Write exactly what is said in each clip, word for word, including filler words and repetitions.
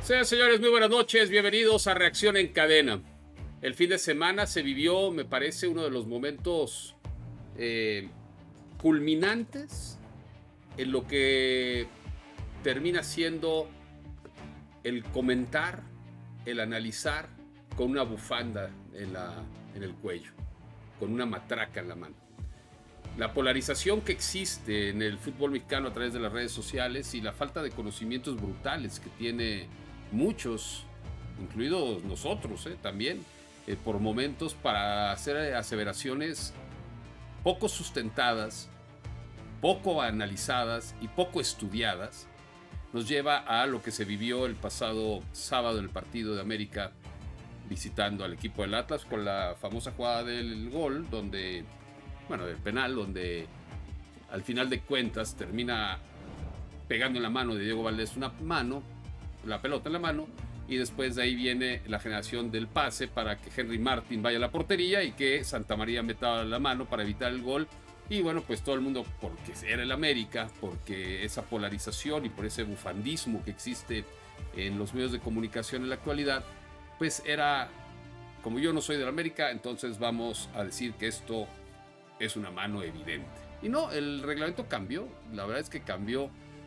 Señoras y señores, muy buenas noches, bienvenidos a Reacción en Cadena. El fin de semana se vivió, me parece, uno de los momentos eh, culminantes en lo que termina siendo el comentar, el analizar con una bufanda en, la, en el cuello, con una matraca en la mano. La polarización que existe en el fútbol mexicano a través de las redes sociales y la falta de conocimientos brutales que tiene muchos, incluidos nosotros eh, también, eh, por momentos para hacer aseveraciones poco sustentadas, poco analizadas y poco estudiadas, nos lleva a lo que se vivió el pasado sábado en el partido de América visitando al equipo del Atlas con la famosa jugada del gol, donde, bueno, del penal, donde al final de cuentas termina pegando en la mano de Diego Valdés una mano, la pelota en la mano, y después de ahí viene la generación del pase para que Henry Martin vaya a la portería y que Santa María meta la mano para evitar el gol. Y bueno, pues todo el mundo, porque era el América, porque esa polarización y por ese bufandismo que existe en los medios de comunicación en la actualidad, pues era, como yo no soy del América, entonces vamos a decir que esto es una mano evidente. Y no, el reglamento cambió, la verdad es que cambió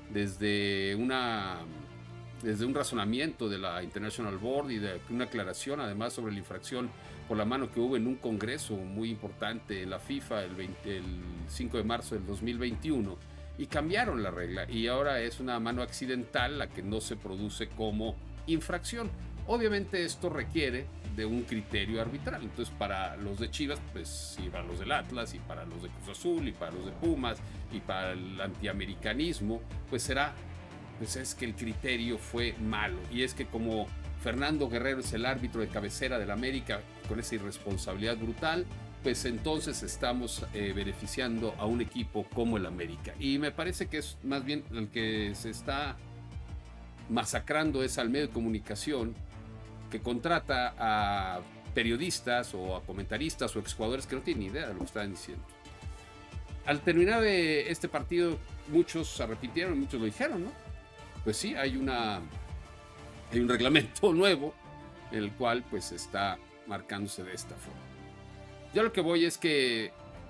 desde una... desde un razonamiento de la International Board y de una aclaración además sobre la infracción por la mano que hubo en un congreso muy importante en la FIFA el, veinte, el cinco de marzo del dos mil veintiuno, y cambiaron la regla y ahora es una mano accidental la que no se produce como infracción. Obviamente esto requiere de un criterio arbitral, entonces para los de Chivas, pues y para los del Atlas y para los de Cruz Azul y para los de Pumas y para el antiamericanismo, pues será pues es que el criterio fue malo, y es que como Fernando Guerrero es el árbitro de cabecera del América con esa irresponsabilidad brutal, pues entonces estamos eh, beneficiando a un equipo como el América, y me parece que es más bien el que se está masacrando es al medio de comunicación que contrata a periodistas o a comentaristas o exjugadores que no tienen ni idea de lo que están diciendo. Al terminar de este partido muchos se arrepintieron, muchos lo dijeron, ¿no? Pues sí, hay, una, hay un reglamento nuevo en el cual pues está marcándose de esta forma. Yo lo que voy es que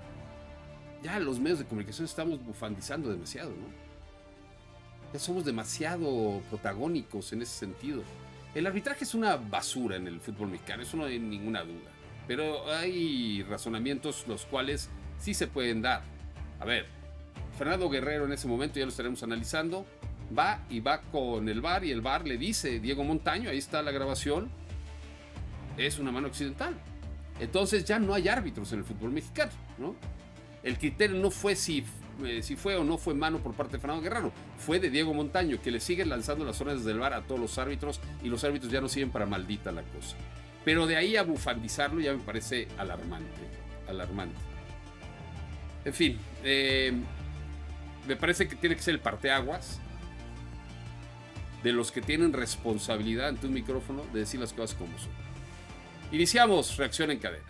ya los medios de comunicación estamos bufandizando demasiado, ¿no? Ya somos demasiado protagónicos en ese sentido. El arbitraje es una basura en el fútbol mexicano, eso no hay ninguna duda. Pero hay razonamientos los cuales sí se pueden dar. A ver, Fernando Guerrero en ese momento, ya lo estaremos analizando, va y va con el V A R y el V A R le dice, Diego Montaño, ahí está la grabación, es una mano accidental. Entonces ya no hay árbitros en el fútbol mexicano, ¿no? El criterio no fue si, eh, si fue o no fue mano por parte de Fernando Guerrero, fue de Diego Montaño, que le sigue lanzando las órdenes del V A R a todos los árbitros, y los árbitros ya no siguen para maldita la cosa. Pero de ahí a bufandizarlo ya me parece alarmante, alarmante. En fin, eh, me parece que tiene que ser el parteaguas de los que tienen responsabilidad ante un micrófono de decir las cosas como son. Iniciamos Reacción en Cadena.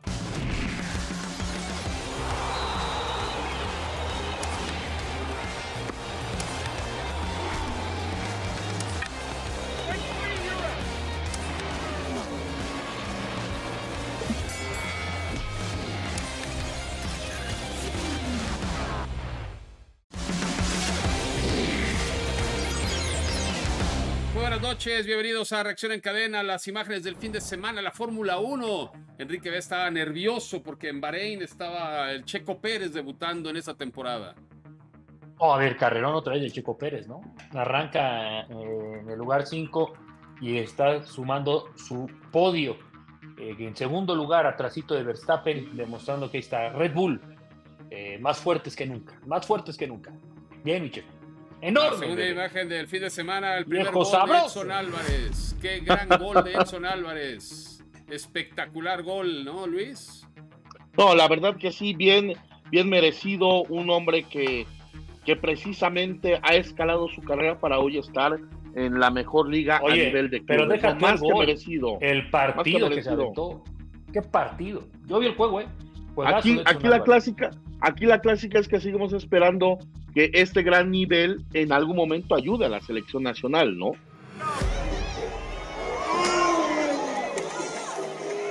Buenas noches, bienvenidos a Reacción en Cadena. Las imágenes del fin de semana, la Fórmula uno. Enrique B estaba nervioso porque en Bahrein estaba el Checo Pérez debutando en esa temporada. Oh, a ver, carrerón otra vez del Checo Pérez, ¿no? Arranca eh, en el lugar cinco y está sumando su podio eh, en segundo lugar, atrasito de Verstappen, demostrando que ahí está Red Bull, eh, más fuertes que nunca, más fuertes que nunca. Bien, mi Checo. Enorme. La segunda bebé. imagen del fin de semana, el primer Viejo gol sabroso. de Edson Álvarez. Qué gran gol de Edson Álvarez. Espectacular gol, ¿no, Luis? No, la verdad que sí, bien, bien merecido. Un hombre que, que precisamente ha escalado su carrera para hoy estar en la mejor liga. Oye, a nivel de pero clubes. deja No, tú más el que gol, merecido. el partido que que se merecido. aventó. ¿Qué partido? Yo vi el juego, ¿eh? Juegazo Aquí, de Edson aquí la Álvarez. clásica, aquí la clásica es que seguimos esperando que este gran nivel en algún momento ayude a la selección nacional, ¿no?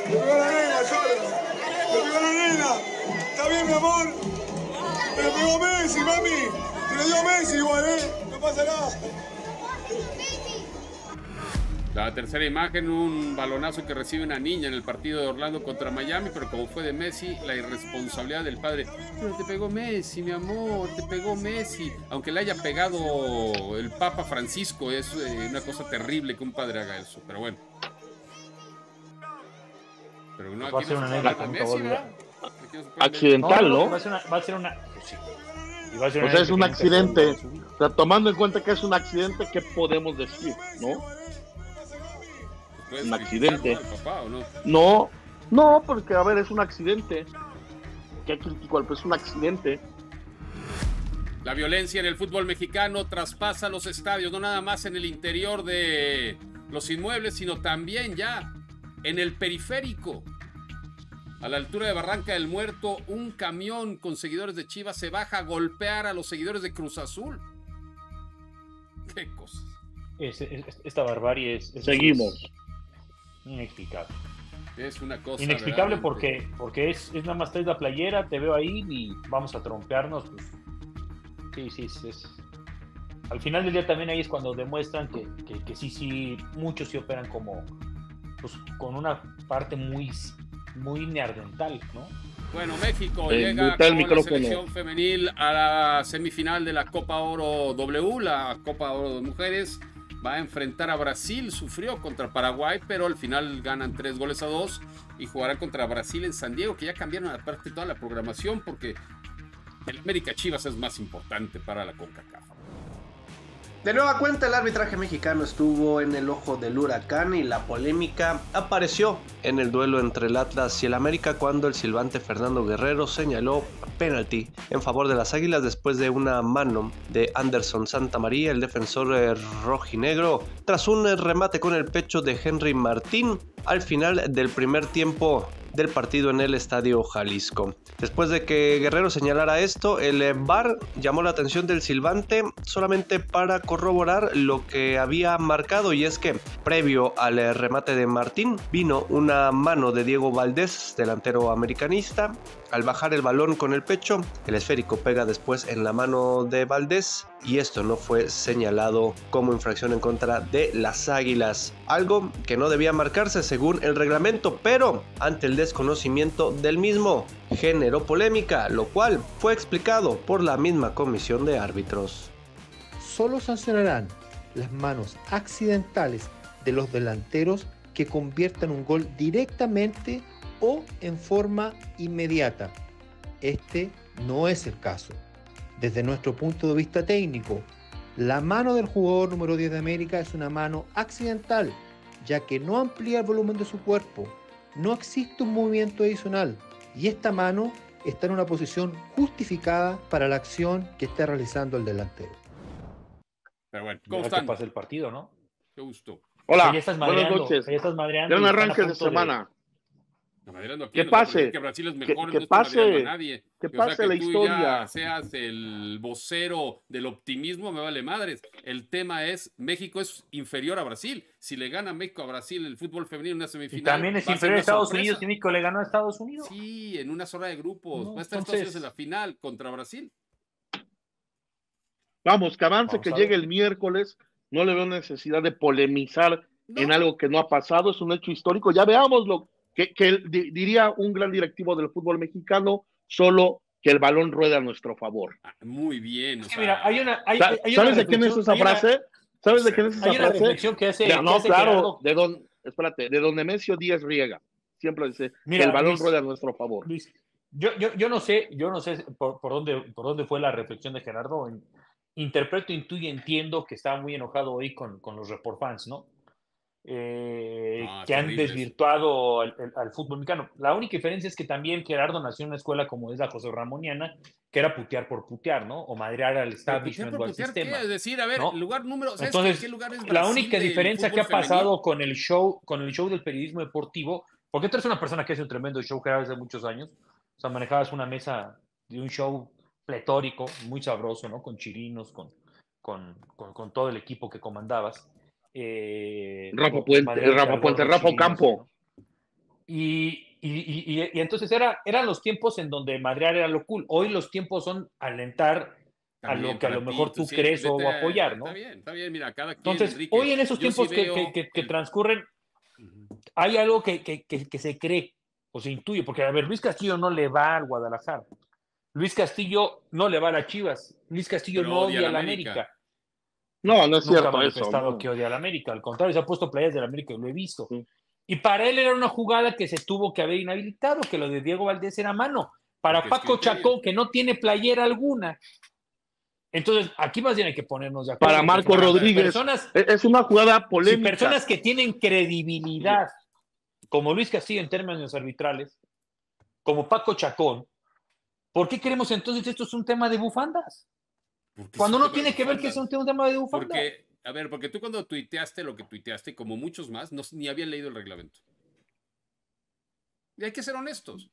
pegó a la nena, llora. Le pegó a la nena. Está bien, mi amor. Te lo pegó Messi, mami. Te lo dio Messi igual, ¿eh? No pasa nada. La tercera imagen, un balonazo que recibe una niña en el partido de Orlando contra Miami, pero como fue de Messi, la irresponsabilidad del padre. Pero te pegó Messi, mi amor, te pegó Messi. Aunque le haya pegado el Papa Francisco, es eh, una cosa terrible que un padre haga eso, pero bueno. Pero no, va a aquí ser no una se neta habla de con Messi, todo, ¿verdad? Accidental, ¿no? Va a ser una... Va a ser una pues sí. Y va a ser O una sea, es un neta que accidente. nunca se olvida. O sea, tomando en cuenta que es un accidente, ¿qué podemos decir, no? ¿Puedes Un criticar, accidente. ¿no, al papá, o no? No, no, porque a ver, es un accidente. ¿Qué critico? Pues es un accidente. La violencia en el fútbol mexicano traspasa los estadios, no nada más en el interior de los inmuebles, sino también ya en el periférico. A la altura de Barranca del Muerto, un camión con seguidores de Chivas se baja a golpear a los seguidores de Cruz Azul. ¿Qué cosas? Es, es, esta barbarie es, es Seguimos. es inexplicable. Es una cosa Inexplicable verdaderamente. porque, porque es, es nada más traes la playera, te veo ahí y vamos a trompearnos. Pues, sí, sí, es, es. Al final del día también ahí es cuando demuestran que, que, que sí, sí, muchos sí operan como, pues, con una parte muy, muy neandertal, ¿no? Bueno, México Eh, llega está el con la micrófono. selección femenil a la semifinal de la Copa Oro W, la Copa Oro de Mujeres. Va a enfrentar a Brasil, sufrió contra Paraguay, pero al final ganan tres goles a dos y jugarán contra Brasil en San Diego, que ya cambiaron aparte toda la programación porque el América Chivas es más importante para la CONCACAF. De nueva cuenta, el arbitraje mexicano estuvo en el ojo del huracán y la polémica apareció en el duelo entre el Atlas y el América cuando el silbante Fernando Guerrero señaló penalti en favor de las Águilas después de una mano de Anderson Santamaría, el defensor eh, rojinegro, tras un remate con el pecho de Henry Martín al final del primer tiempo del partido en el Estadio Jalisco. Después de que Guerrero señalara esto, el V A R llamó la atención del silbante solamente para corroborar lo que había marcado, y es que previo al remate de Martín vino una mano de Diego Valdés, delantero americanista. Al bajar el balón con el pecho, el esférico pega después en la mano de Valdés y esto no fue señalado como infracción en contra de las Águilas, algo que no debía marcarse según el reglamento, pero ante el desconocimiento del mismo generó polémica, lo cual fue explicado por la misma comisión de árbitros. Solo sancionarán las manos accidentales de los delanteros que conviertan un gol directamente o en forma inmediata. Este no es el caso. Desde nuestro punto de vista técnico, la mano del jugador número diez de América es una mano accidental, ya que no amplía el volumen de su cuerpo, no existe un movimiento adicional y esta mano está en una posición justificada para la acción que está realizando el delantero. Pero bueno, ¿cómo Ya que están? pasa el partido, ¿no? Qué gusto. Hola, Ya estás buenas madreando, noches. ya estás madreando Gran y están a arranque de punto semana. La madera no Que quiere, no pase, puede, que Brasil es que- mejor, que no está pase, madreando a nadie. que O sea, pase la tú historia. ya seas el vocero del optimismo, me vale madres. El tema es, México es inferior a Brasil. Si le gana México a Brasil en el fútbol femenino en una Y semifinal, también es va a ser inferior a una Estados sorpresa. Unidos y México le ganó a Estados Unidos. Sí, en una zona de grupos. No, va a estar entonces- Estados Unidos en la final contra Brasil. Vamos, que avance, Vamos que a llegue ver. el miércoles. No le veo necesidad de polemizar No. en algo que no ha pasado. Es un hecho histórico. Ya veámoslo. Que, que el- di- diría un gran directivo del fútbol mexicano, solo que el balón rueda a nuestro favor. Ah, muy bien. O Es que sea, mira, hay una, hay, Sa- hay una ¿Sabes de quién es reflexión- esa hay una- frase? ¿Sabes de quién es esa Hay una frase? reflexión que hace, De- que no, hace claro, Gerardo. de don, espérate, de don Nemesio Díaz Riega. Siempre dice Mira, que el balón Luis, rueda a nuestro favor. Luis, yo, yo, yo no sé, yo no sé por, por dónde, por dónde fue la reflexión de Gerardo. Interpreto, intuyo, entiendo que estaba muy enojado hoy con, con los Report Fans, ¿no? Eh, No, que han terribles. desvirtuado al, al- al fútbol mexicano. La única diferencia es que también Gerardo nació en una escuela como es la José Ramoniana, que era putear por putear, ¿no? O madrear al ¿pero establishment putear o por al putear sistema. qué? Es decir, a ver, ¿no? el lugar número, ¿sabes Entonces, qué, qué lugar es la Brasil única del diferencia que ha fútbol pasado femenil? con el show, con el show del periodismo deportivo, porque tú eres una persona que hace un tremendo show, Gerardo, hace muchos años. O sea, manejabas una mesa de un show pletórico, muy sabroso, ¿no? Con chirinos, con, con, con, con todo el equipo que comandabas. Eh, Rafa pues, Puente, madreándote Rafa al Puente, gordo Rafa chirinos, Ocampo. ¿no? Y, y, y, y entonces era, eran los tiempos en donde madrear era lo cool. Hoy los tiempos son alentar a También lo que a para lo ti, mejor tú entonces, sí, crees o vete a- apoyar, ¿no? Está bien, está bien, mira, cada quien, Entonces, Enrique, hoy en esos yo sí tiempos que, veo que, que, que el- transcurren, Ujú. hay algo que, que, que, que se cree o se intuye, porque a ver, Luis Castillo no le va al Guadalajara. Luis Castillo no le va a las Chivas. Luis Castillo Pero no odia odia a a la la América. América. No, no es Nunca ha cierto eso. manifestado ¿no? que odia a la América. Al contrario, se ha puesto playas de la América y lo he visto. Sí. Y para él era una jugada que se tuvo que haber inhabilitado, que lo de Diego Valdés era mano. Para Porque es Paco criterio. Chacón, que no tiene playera alguna. Entonces, aquí más bien hay que ponernos de acuerdo. Para Marco Para Rodríguez, personas, es es una jugada si polémica. personas que tienen credibilidad, como Luis Castillo en términos arbitrales, como Paco Chacón, ¿por qué queremos entonces esto es un tema de bufandas? Porque Cuando es uno un tema tiene de que ver que es bufandas. un un tema de bufandas. Porque, a ver, porque tú cuando tuiteaste lo que tuiteaste, como muchos más, no, ni habían leído el reglamento. Y hay que ser honestos.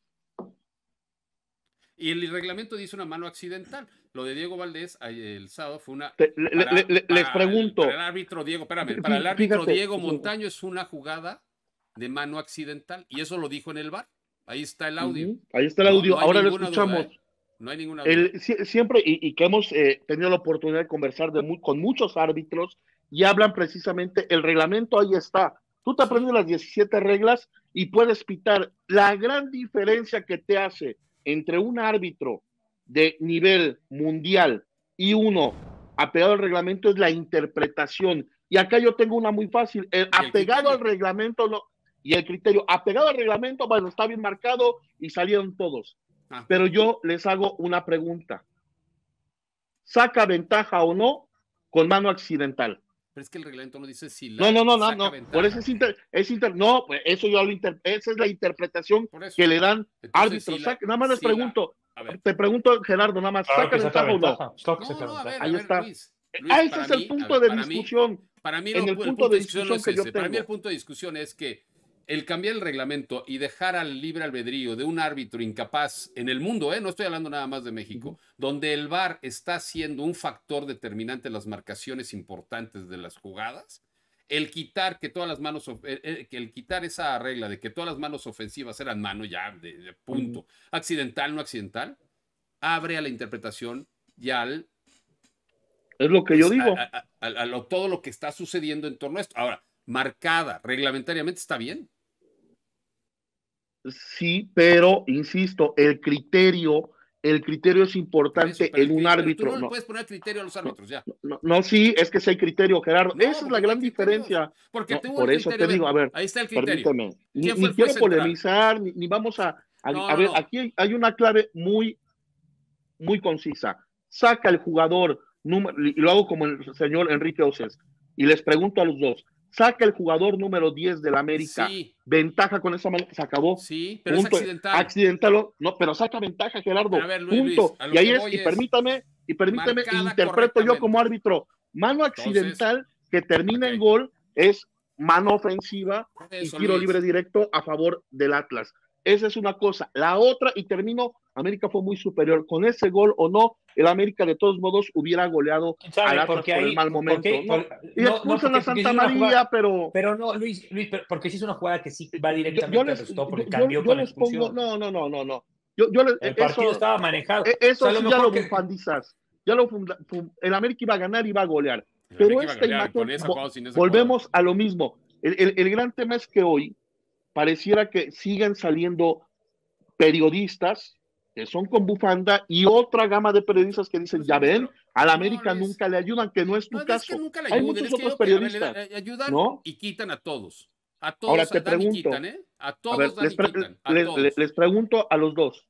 Y el reglamento dice una mano accidental. Lo de Diego Valdés el sábado fue una... Te- le- para- le- le- les para pregunto. El, para el árbitro Diego, espérame, Fí- para el árbitro fíjate, Diego sí. Montaño es una jugada de mano accidental. Y eso lo dijo en el V A R. Ahí está el audio. Ujú, ahí está el No- audio. no hay Ahora lo ninguna escuchamos. duda, ¿eh? No hay ninguna duda. El, sie- siempre, y, y que hemos eh, tenido la oportunidad de conversar de mu- con muchos árbitros y hablan precisamente, el reglamento ahí está. Tú te aprendes las diecisiete reglas y puedes pitar. La gran diferencia que te hace entre un árbitro de nivel mundial y uno apegado al reglamento es la interpretación. Y acá yo tengo una muy fácil. El el apegado al criterio. reglamento no, y el criterio. Apegado al reglamento, bueno, está bien marcado y salieron todos. Ah, Pero yo les hago una pregunta. ¿Saca ventaja o no con mano accidental? pero es que el reglamento no dice si la No, no, no, no, saca no. ventaja. Por eso es inter, es inter, no, pues eso yo lo inter, esa es la interpretación Por eso. que le dan Entonces, árbitros. si la- Saca- nada más les si la- pregunto, a ver. te pregunto, Gerardo, nada más, Claro ¿saca que saca ventaja o no? ventaja. Claro que No, saca no, a ventaja. ver, Ahí a ver, está. Luis. Ah, Luis, ese para es el mí- punto a ver, de para mí- discusión. Para mí, En no, el punto de discusión no es que yo ese. Para mí el tengo. punto de discusión es que el cambiar el reglamento y dejar al libre albedrío de un árbitro incapaz en el mundo, ¿eh? No estoy hablando nada más de México, uh-huh. donde el V A R está siendo un factor determinante en las marcaciones importantes de las jugadas, el quitar que todas las manos, eh, el quitar esa regla de que todas las manos ofensivas eran mano ya de, de punto, uh-huh. accidental, no accidental, abre a la interpretación y al es lo que yo digo. A, a, a, a lo, todo lo que está sucediendo en torno a esto. Ahora, marcada reglamentariamente está bien. Sí, pero insisto, el criterio, el criterio es importante eso, en un criterio, árbitro. Tú no, no le puedes poner criterio a los árbitros, no, ya. No, no, sí, es que sí hay criterio, Gerardo. No, esa es la gran diferencia. Porque no, tuvo por el eso criterio, te digo, a ver, ahí está el criterio. permíteme. Ni, ¿Quién fue ni el quiero juez central? polemizar, ni, ni vamos a. A, no, a no, ver, no. aquí hay, hay una clave muy, muy concisa. Saca el jugador, número, y lo hago como el señor Enrique Oces, y les pregunto a los dos. Saca el jugador número diez de la América. Sí. Ventaja con esa mano. Se acabó. Sí, pero punto. Es accidental. Accidental. No, pero saca ventaja, Gerardo. Pero a ver, Luis, punto. Luis, y ahí es, es, y permítame, y permítame, interpreto yo como árbitro. Mano accidental Entonces, que termina okay. en gol es mano ofensiva eso, y tiro Luis. libre directo a favor del Atlas. Esa es una cosa. La otra, y termino, América fue muy superior. Con ese gol o no, el América de todos modos hubiera goleado al Atlas por ahí, el mal momento. Porque, ¿no? por, y expulsan no, a Santa María, jugada, pero... Pero no, Luis, Luis, porque sí es una jugada que sí va directamente yo les, al resultado, porque yo, cambió yo con la les pongo, expulsión. no, no, no, no, no. Yo, yo les, el partido eso, estaba manejado. Eso o sea, sí lo ya lo que... bufandizas. Ya lo funda, el América iba a ganar y iba a golear. El pero esta imagen, vo volvemos a lo mismo. El, el, el gran tema es que hoy pareciera que siguen saliendo periodistas que son con bufanda y otra gama de periodistas que dicen, ya ven, a la América no, nunca le ayudan, que no es tu no, caso. Es que nunca le ayudan. Hay ayuden, muchos es otros que periodistas. Le, le ayudan ¿no? y quitan a todos. A todos Ahora te dan pregunto, y quitan, ¿eh? A todos a ver, dan les, y quitan. A les, todos. les pregunto a los dos,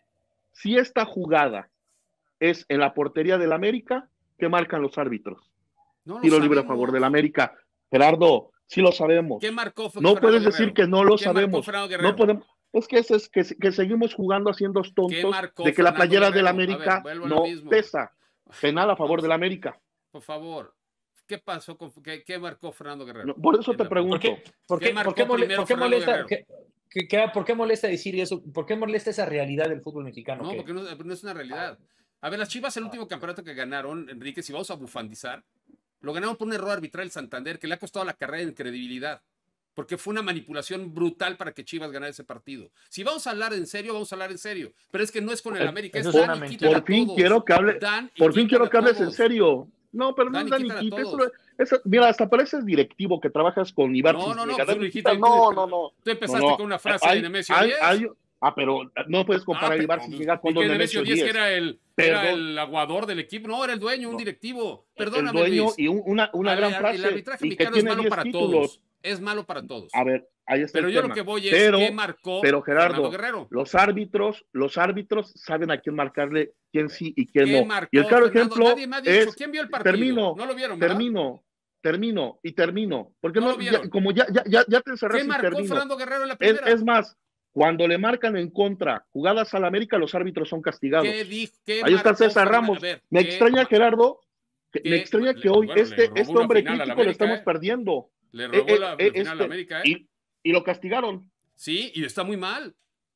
si esta jugada es en la portería del América, ¿qué marcan los árbitros? No Tiro libre a favor del América. Gerardo, sí lo sabemos. ¿Qué marcó no Fernando puedes Guerrero? decir que no lo ¿Qué sabemos. No podemos. Es que, es, es que, que seguimos jugando haciendo tontos de que Fernando la playera Guerrero? del América ver, no pesa. Penal a favor del América. Por favor. ¿Qué pasó? Con, qué, ¿Qué marcó Fernando Guerrero? No, por eso te pregunto. ¿Por qué, por qué, ¿por qué, mole, ¿por qué molesta? ¿Qué, qué, qué, ¿Por qué molesta decir eso? ¿Por qué molesta esa realidad del fútbol mexicano? No, ¿qué? porque no, no es una realidad. A ver, las Chivas, el último campeonato que ganaron, Enrique, si vamos a bufandizar, lo ganaron por un error arbitral el Santander que le ha costado la carrera en credibilidad. porque fue una manipulación brutal para que Chivas ganara ese partido. Si vamos a hablar en serio, vamos a hablar en serio, pero es que no es con el América, es Eso es Dan una y quítale Por a fin todos. quiero que hable, Dan y por fin quítale quiero a que hables en todos. serio. No, pero no Dan es y Dan y quítale a quita, todos. eso- eso- mira, hasta pareces directivo que trabajas con Ibarcis. No, no, no, Mega, pues tú Dan lo y dijiste, quita, tú- no, no, no. Tú empezaste no, no. con una frase Hay- de Nemesio hay- diez. hay- ah, pero no puedes comparar Ah, a pero, Ibarcis pues, llega ¿y cuando qué Nemesio Nemesio diez diez. que era el, era Perdón. el aguador del equipo? No, era el dueño, un No. directivo. El Perdóname, dueño Luis. y un- una, una Al- gran al- frase. El arbitraje y que mexicano es tiene malo diez para títulos. todos. Es malo para todos. A ver, ahí está Pero el yo tema. lo que voy es pero, qué marcó pero Fernando Gerardo, Guerrero. los árbitros, los árbitros saben a quién marcarle, quién sí y quién ¿Qué no. marcó Y el claro Fernando? ejemplo Nadie me ha dicho. es, ¿Quién vio el partido? termino, No lo vieron, ¿verdad? termino, termino y termino, porque No no, lo vieron. ya- como ya, ya, ya, ya te ¿Qué encerraste y marcó termino. Fernando Guerrero en la Es, primera? es más, cuando le marcan en contra jugadas al América, los árbitros son castigados. ¿Qué dijo? ¿Qué Ahí está marcó César Fernando? Ramos. A ver, Me ¿qué extraña, ma- Gerardo, que- qué- me extraña le- que hoy bueno, le este, robó este una hombre final a la crítico lo América, estamos ¿eh? perdiendo. Le Eh, robó eh, la, eh, la final a la este, América, ¿eh? y, y lo castigaron. Sí, y está muy mal.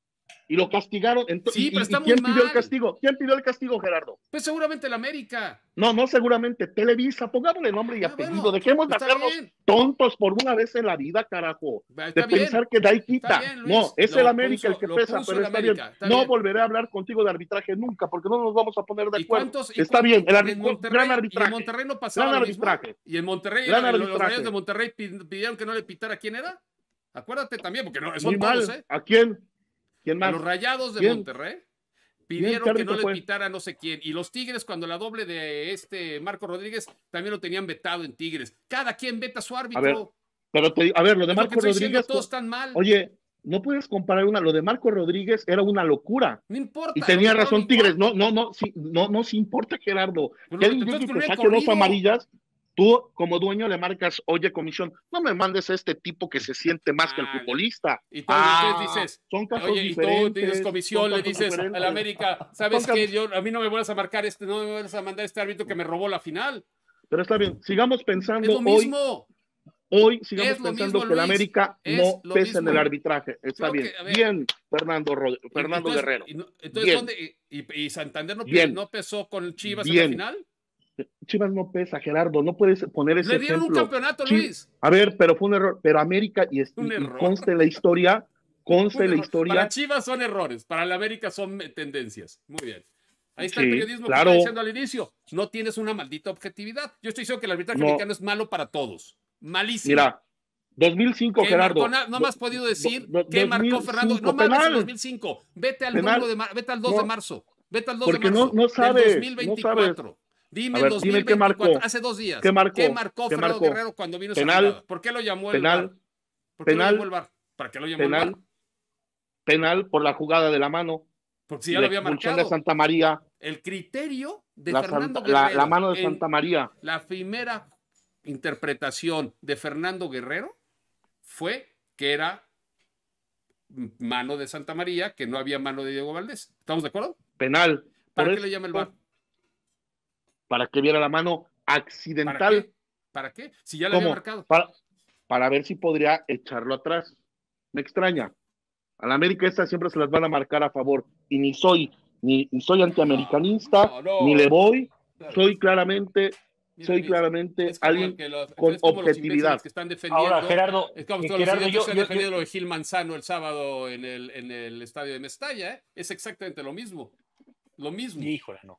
Y lo castigaron. Ento- Sí, y- pero y- está ¿y quién muy pidió el mal. castigo? ¿Quién pidió el castigo, Gerardo? Pues seguramente el América. No, no, seguramente Televisa. Pongámosle nombre y Ah, apellido. bueno, Dejemos de está hacernos bien. tontos por una vez en la vida, carajo. Va, De está bien. pensar que de ahí quita. Está bien, Luis. No, es Lo el América puso- el que lo pesa, puso pero el está América, bien. está no bien. volveré a hablar contigo de arbitraje nunca, porque no nos vamos a poner de ¿Y acuerdo. cuántos? y Está cuántos- bien, el y arbi- en Monterrey, gran y en arbitraje. Monterrey no pasaba Gran lo mismo. arbitraje. Y en Monterrey, Gran los- los arbitraje. rayos de Monterrey pi- pidieron que no le pitara quién era. Acuérdate también, porque no, son Muy mal. todos, ¿eh? ¿A quién? ¿Quién A más? los Rayados de ¿Quién? Monterrey ¿Quién? pidieron ¿Qué que árbitro no le fue? pitara no sé quién. Y los Tigres, cuando la doble de este Marco Rodríguez, también lo tenían vetado en Tigres. Cada quien veta a su árbitro. A ver, Pero te, a ver, lo de Es lo que Marco estoy diciendo, Rodríguez. todos están mal. Oye, no puedes comparar una. Lo de Marco Rodríguez era una locura. No importa. Y tenía lo que razón no Tigres. importa. No, no, no, sí, no, no se importa, Gerardo. Pues Que lo que alguien te llegue y estás te poniendo saque dos corrido. amarillas. Tú, como dueño, le marcas, oye, comisión, no me mandes a este tipo que se siente más que el Ah, futbolista. Y tú Ah, entonces dices, son casos oye, y tú diferentes, dices comisión, son le casos dices diferentes. al América, ¿sabes Son qué? casos- Yo, a mí no me vuelvas a marcar este, no me vuelvas a mandar este árbitro que me robó la final. Pero está bien, sigamos Es pensando lo hoy, mismo. hoy sigamos es lo pensando mismo, que el Luis, América es no lo pesa en mismo. el arbitraje. Está Creo bien. que, a ver, bien, Fernando, Rod- Y- Fernando entonces- Guerrero. y no- entonces, Bien. ¿dónde? Y, y Santander no, Bien. no pesó con Chivas Bien. en la final. Chivas no pesa, Gerardo, no puedes poner ese Le dieron ejemplo. un campeonato, Chi- Luis. A ver, pero fue un error. Pero América, y, es- Un y- y error. conste en la historia, conste Un en la error. historia. Para Chivas son errores, para la América son eh, tendencias. Muy bien. Ahí está Sí, el periodismo claro. que estaba diciendo al inicio. No tienes una maldita objetividad. Yo estoy diciendo que el arbitraje No. mexicano es malo para todos. Malísimo. Mira, dos mil cinco, ¿Qué Gerardo. marcó? Na- no me has podido decir do- do- qué marcó 2005, Fernando. No mames, penal. en dos mil cinco. Vete al, Penal. uno de mar- vete al dos No. de marzo. Vete al dos Porque de no- marzo. no del sabes, dos mil veinticuatro. no Dime A el ver, dos dime mil qué veinticuatro, marcó. hace dos días. ¿Qué marcó? Fernando ¿Qué marcó? Guerrero cuando vino esa Penal. jugada? ¿Por qué lo llamó el Penal. V A R? ¿Por qué Penal. lo llamó el V A R? ¿Para qué lo llamó el V A R? Penal. Penal por la jugada de la mano. Porque si ya lo había la expulsión marcado. de Santa María. El criterio de La, Fernando Santa- la- Guerrero. la mano de en Santa María. La primera interpretación de Fernando Guerrero fue que era mano de Santa María, que no había mano de Diego Valdés. ¿Estamos de acuerdo? Penal. ¿Para Por qué le eso- llama el V A R? Para que viera la mano ¿Para accidental. qué? ¿Para qué? Si ya lo había ¿Cómo? marcado. Para, para ver si podría echarlo atrás. Me extraña. A la América esta siempre se las van a marcar a favor. Y ni soy, ni, ni soy antiamericanista, No, no. ni le voy. Claro. Soy claramente, Mira, soy Luis, claramente es como alguien que los- con es como los objetividad. imbéciles que están defendiendo. Ahora, Gerardo, Es como eh, todos los Gerardo, estudiantes yo- que han yo- defendido yo- lo de Gil Manzano el sábado en el, en el estadio de Mestalla, ¿eh? Es exactamente lo mismo. Lo mismo. Híjole, no.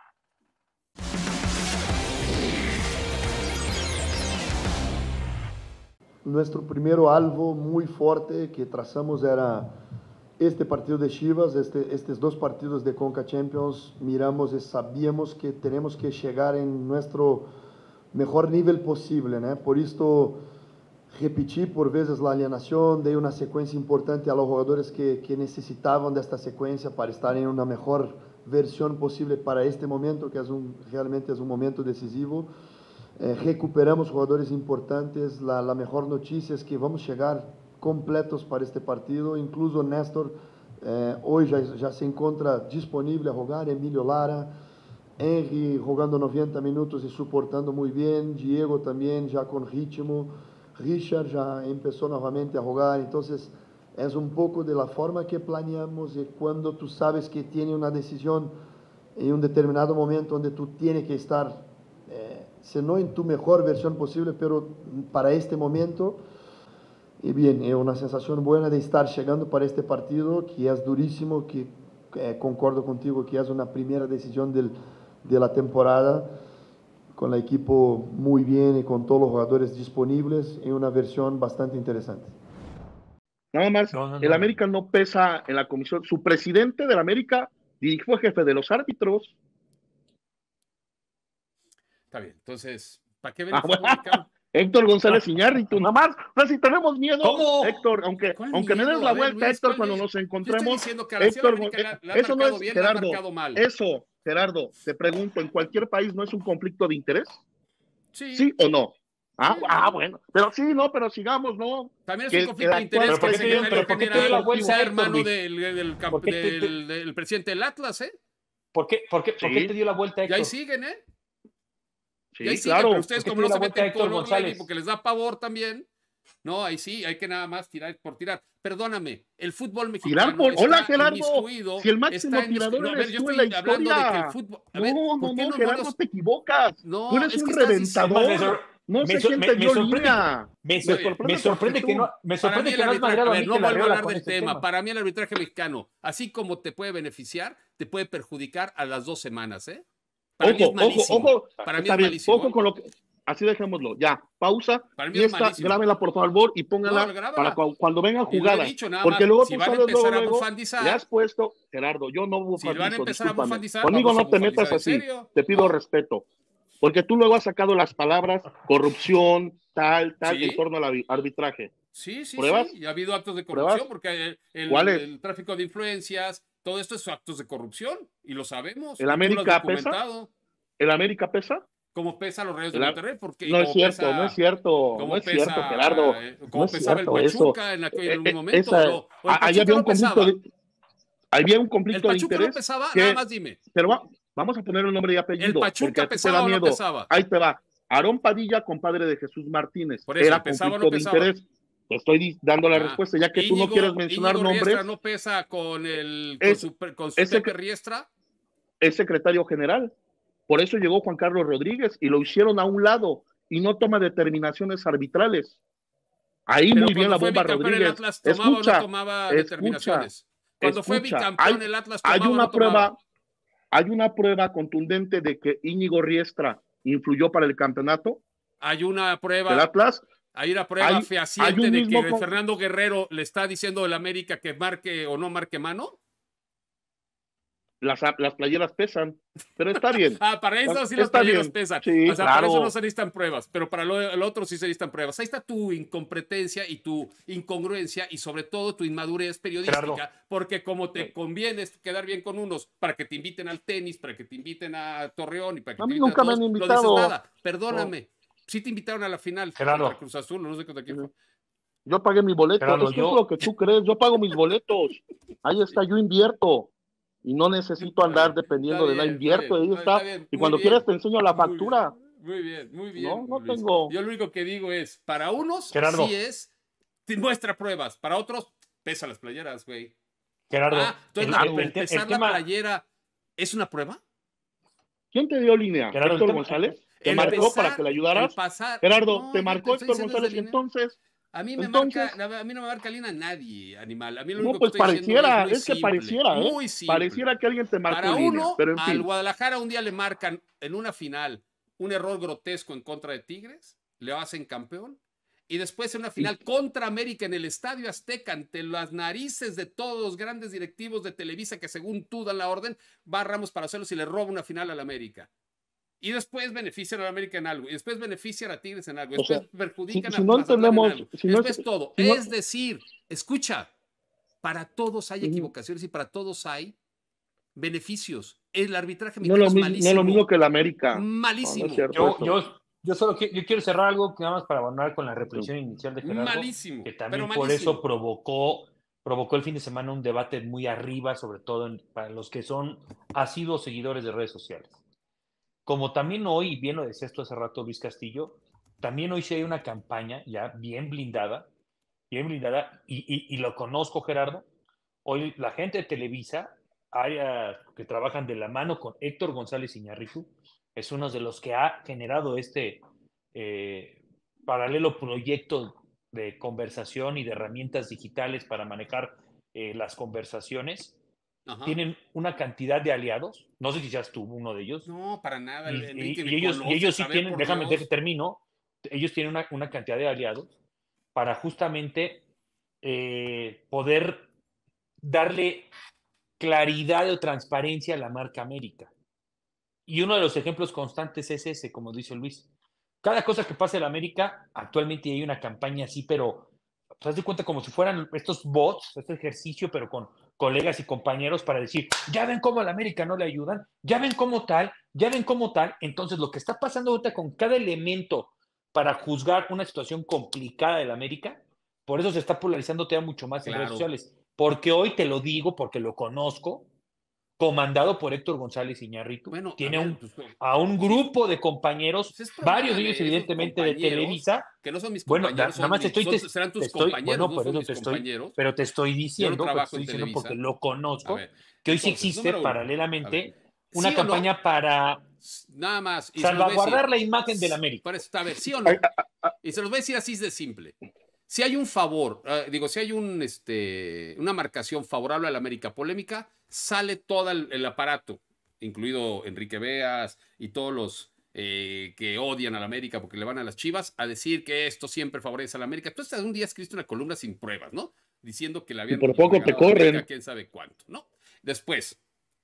Nuestro primeiro alvo muy fuerte que trazamos era este partido de Chivas, este, estos dos partidos de Conca Champions. Miramos y sabíamos que tenemos que llegar en nuestro mejor nivel posible, ¿no? Por esto repetí por veces la alineación, de una secuencia importante a los jugadores que, que necesitaban de esta secuencia para estar en una mejor versión posible para este momento, que es un, realmente es un momento decisivo. Eh, recuperamos jugadores importantes. La, la mejor noticia es que vamos a llegar completos para este partido. Incluso Néstor eh, hoy ya, ya se encuentra disponible a jugar. Emilio Lara, Henry jugando noventa minutos y soportando muy bien. Diego también ya con ritmo. Richard ya empezó nuevamente a jugar. Entonces es un poco de la forma que planeamos, y cuando tú sabes que tiene una decisión en un determinado momento donde tú tienes que estar, eh, si no en tu mejor versión posible, pero para este momento. Y bien, es una sensación buena de estar llegando para este partido, que es durísimo, que eh, concordo contigo que es una primera decisión del, de la temporada, con el equipo muy bien y con todos los jugadores disponibles, en una versión bastante interesante. Nada más, No, no, no. el América no pesa en la comisión. Su presidente del América fue jefe de los árbitros. Está bien, entonces, ¿para qué ven Ah, el fútbol bueno. mexicano? Héctor González Iñárritu, nada más. O sea, si tenemos miedo, ¿Cómo? Héctor, aunque, ¿Cuál aunque me miedo? des la A ver, vuelta, Luis, Héctor, ¿cuál cuando miedo? nos Yo estoy encontremos. diciendo que a la Ciudad de Héctor, América la, la han eso no marcado es, bien, la han Gerardo, marcado mal. eso, Gerardo, te pregunto, ¿en cualquier país no es un conflicto de interés? Sí, ¿Sí o no? Ah, Sí. ah, bueno, pero sí, no, pero sigamos, ¿no? también es Que un conflicto el de interés actual que el ¿Pero por qué te dio- secretario pero por qué te dio general la vuelta, sea Héctor, hermano Luis? del, del, camp- ¿Por qué te- te- del, del presidente del Atlas, ¿eh? ¿Por qué, por qué, por Sí. qué te dio la vuelta, Y Héctor? ahí siguen, ¿eh? Sí, Y ahí siguen, claro. pero ustedes ¿Por qué como te no dio se la vuelta meten Héctor con González? Orlegui porque les da pavor también. No, ahí sí, hay que nada más tirar por tirar. Perdóname, el fútbol mexicano Tirar por... está Hola, Gerardo. inmiscuido, Si el máximo está inmiscuido. tirador No, a ver, eres yo tú en estoy la hablando de que el historia. fútbol... A No, ver, no, ¿por qué no, no, Gerardo, los- te equivocas. No, Tú eres es un que estás reventador. diciendo- No Me sé sor- quién me- te me dio sorprende línea. Me, Muy sor- bien. me tu sorprende que actitud. no, me Para sorprende mí el que no has arbitraje, madreado a a ver, no Mikel vuelvo a Arriola hablar con del este tema. tema. Para mí el arbitraje mexicano, así como te puede beneficiar, te puede perjudicar a las dos semanas, ¿eh? Para mí es Ojo, ojo, malísimo. ojo. Para mí Está es bien, malísimo. ojo ¿eh? con lo que... Así dejémoslo. Ya, pausa. Para mí Y es esta, malísimo. grábela por favor y póngala No, grábala. para cu- cuando vengan Y lo he jugadas. dicho, nada Porque más, luego si tú van a sabes luego, empezar a luego, bufandizar. le has puesto, Gerardo, yo no Si bufandizo, van a empezar a discúlpame. bufandizar, Conmigo vamos a no te bufandizar metas en así. serio. Te pido No. respeto. Porque tú luego has sacado las palabras corrupción, tal, tal, ¿Sí? en torno al arbi- arbitraje. Sí, sí, ¿Pruebas? sí. Y ha habido actos de ¿Pruebas? corrupción porque el, el- ¿Cuáles? el tráfico de influencias, todo esto es actos de corrupción y lo sabemos. ¿El y tú lo has América pesa? documentado. ¿El América pesa? Como pesa los Reyes de El a- Monterrey. Porque, y No es como cierto, pesa- no es cierto, como no es pesa, cierto, Gerardo. eh, No como es pesaba cierto el eso. Pachuca en, aquel, en Eh, un eh, momento. esa- ¿no? O el ah, ahí Pachuca había no un conflicto pesaba. de, había un ¿El conflicto de Pachuca no interés. pesaba? que- Nada más dime. Pero va- vamos a poner un nombre y apellido. ¿El Pachuca porque a ti te pesaba da o no miedo. pesaba? Ahí te va. Aarón Padilla, compadre de Jesús Martínez. Por eso, Era ¿pesaba o no conflicto de pesaba? interés. Te estoy di- dando la Ah, respuesta, ya que tú no Íñigo- quieres mencionar Íñigo nombres. Riestra no pesa con el con Es- su, con su ese Pepe que- Riestra. Es secretario general. Por eso llegó Juan Carlos Rodríguez y lo hicieron a un lado y no toma determinaciones arbitrales. Ahí Pero muy bien la cuando fue bomba bicampeón el Rodríguez. Atlas tomaba Escucha, o no tomaba escucha, determinaciones. Cuando fue escucha. bicampeón Hay- el Atlas hay tomaba o una no tomaba. prueba, hay una prueba contundente de que Íñigo Riestra influyó para el campeonato Hay una del prueba, Atlas. hay una prueba hay- hay fehaciente un de mismo que con- Fernando Guerrero le está diciendo al América que marque o no marque mano. Las, las playeras pesan, pero está bien. Ah, para eso sí las Está playeras bien. pesan. Sí, o sea, para claro. eso no se necesitan pruebas, pero para lo, el otro sí se necesitan pruebas. Ahí está tu incompetencia y tu incongruencia y sobre todo tu inmadurez periodística, Gerardo. porque como te conviene quedar bien con unos para que te inviten al tenis, para que te inviten a Torreón y para que A te mí inviten nunca a me todos, han no invitado. dices nada. Perdóname. Sí te invitaron a la final Gerardo. contra Cruz Azul, no sé contra quién fue. Yo pagué mi boleto. Gerardo, es que yo- es lo que tú crees. Yo pago mis boletos. Ahí está, yo invierto. Y no necesito andar dependiendo de Está la bien, invierto. está Ahí bien, está. está bien, Y muy cuando bien. quieras te enseño la Muy factura. bien, Muy bien, muy bien. No, no Luis. tengo- Yo lo único que digo es, para unos Gerardo. sí es, te muestra pruebas, para otros pesa las playeras, güey. Gerardo, Ah, entonces el, la, el- el el pesar tema, la playera es una prueba. ¿Quién te dio línea? Gerardo, el ¿Héctor tema- González? ¿Te El marcó pesar, para que le ayudaras? el pasar- Gerardo, No, ¿te yo marcó estoy Héctor diciendo González? desde línea. Entonces, A mí me Entonces- marca, a mí no me marca línea nadie, animal. A mí lo no, único pues que estoy diciendo pareciera, es, muy es que simple, pareciera, ¿eh? muy simple. Pareciera que alguien te marcó Para línea. uno, Pero en al fin, Guadalajara un día le marcan en una final un error grotesco en contra de Tigres, le hacen campeón, y después en una final contra América en el Estadio Azteca, ante las narices de todos los grandes directivos de Televisa que según tú dan la orden, va Ramos para hacerlos y le roba una final al América. Y después benefician a la América en algo, y después benefician a Tigres en algo, y O sea, después perjudican si- a si no Mazatlán en entendemos- algo. si no Después ent- todo. si no- Es decir, escucha, para todos hay Ujú. equivocaciones y para todos hay beneficios. El arbitraje no mexicano lo, es mismo, no malísimo. lo mismo que el América. Malísimo. No, no es cierto yo, eso. yo, yo solo qui- yo quiero cerrar algo que nada más para abandonar con la reflexión inicial de Gerardo, Malísimo, que también pero por malísimo. eso provocó, provocó el fin de semana un debate muy arriba, sobre todo en- para los que son asiduos seguidores de redes sociales. Como también hoy, bien lo decía esto hace rato Luis Castillo, también hoy sí hay una campaña ya bien blindada, bien blindada, y, y, y lo conozco, Gerardo. Hoy la gente de Televisa, área que trabajan de la mano con Héctor González Iñárritu, es uno de los que ha generado este eh, paralelo proyecto de conversación y de herramientas digitales para manejar eh, las conversaciones. Ajá. Tienen una cantidad de aliados, no sé si seas tú uno de ellos. No, para nada. Y, Enrique, y- me y ellos, y conoces, ellos sí a ver, tienen, por déjame Dios. que termino, ellos tienen una, una cantidad de aliados para justamente eh, poder darle claridad o transparencia a la marca América. Y uno de los ejemplos constantes es ese, como dice Luis. Cada cosa que pasa en la América, actualmente hay una campaña así, pero te das de cuenta como si fueran estos bots, este ejercicio, pero con colegas y compañeros para decir, ya ven cómo a la América no le ayudan, ya ven cómo tal, ya ven cómo tal. Entonces, lo que está pasando ahorita con cada elemento para juzgar una situación complicada de la América, por eso se está polarizando todavía mucho más en Claro. redes sociales. Porque hoy te lo digo, porque lo conozco, comandado por Héctor González Iñárritu, Bueno, tiene a ver, un, pues, a un sí, grupo de compañeros, pues es problema varios de ellos esos evidentemente de compañeros, Televisa. que no son mis Bueno, da- compañeros, nada son más te mis- estoy, son- te- serán te tus estoy- compañeros, bueno, no por son eso mis te estoy, compañeros. pero te estoy Yo no diciendo, pero te trabajo estoy en diciendo Televisa. porque lo A conozco, ver, que hoy sí entonces, existe número uno, a paralelamente ver, una ¿sí o no? campaña para Nada más. Y se los voy a salvaguardar la decir. imagen del América. Para esto, a ver, ¿sí o no? Y se los voy a decir así de simple. Si hay un favor, uh, digo, si hay un, este, una marcación favorable a la América polémica, sale todo el, el aparato, incluido Enrique Beas y todos los eh, que odian a la América porque le van a las Chivas, a decir que esto siempre favorece a la América. Tú hasta un día escribiste una columna sin pruebas, ¿no? Diciendo que le habían Y por poco te regalado a la América corren. quién sabe cuánto, ¿no? Después,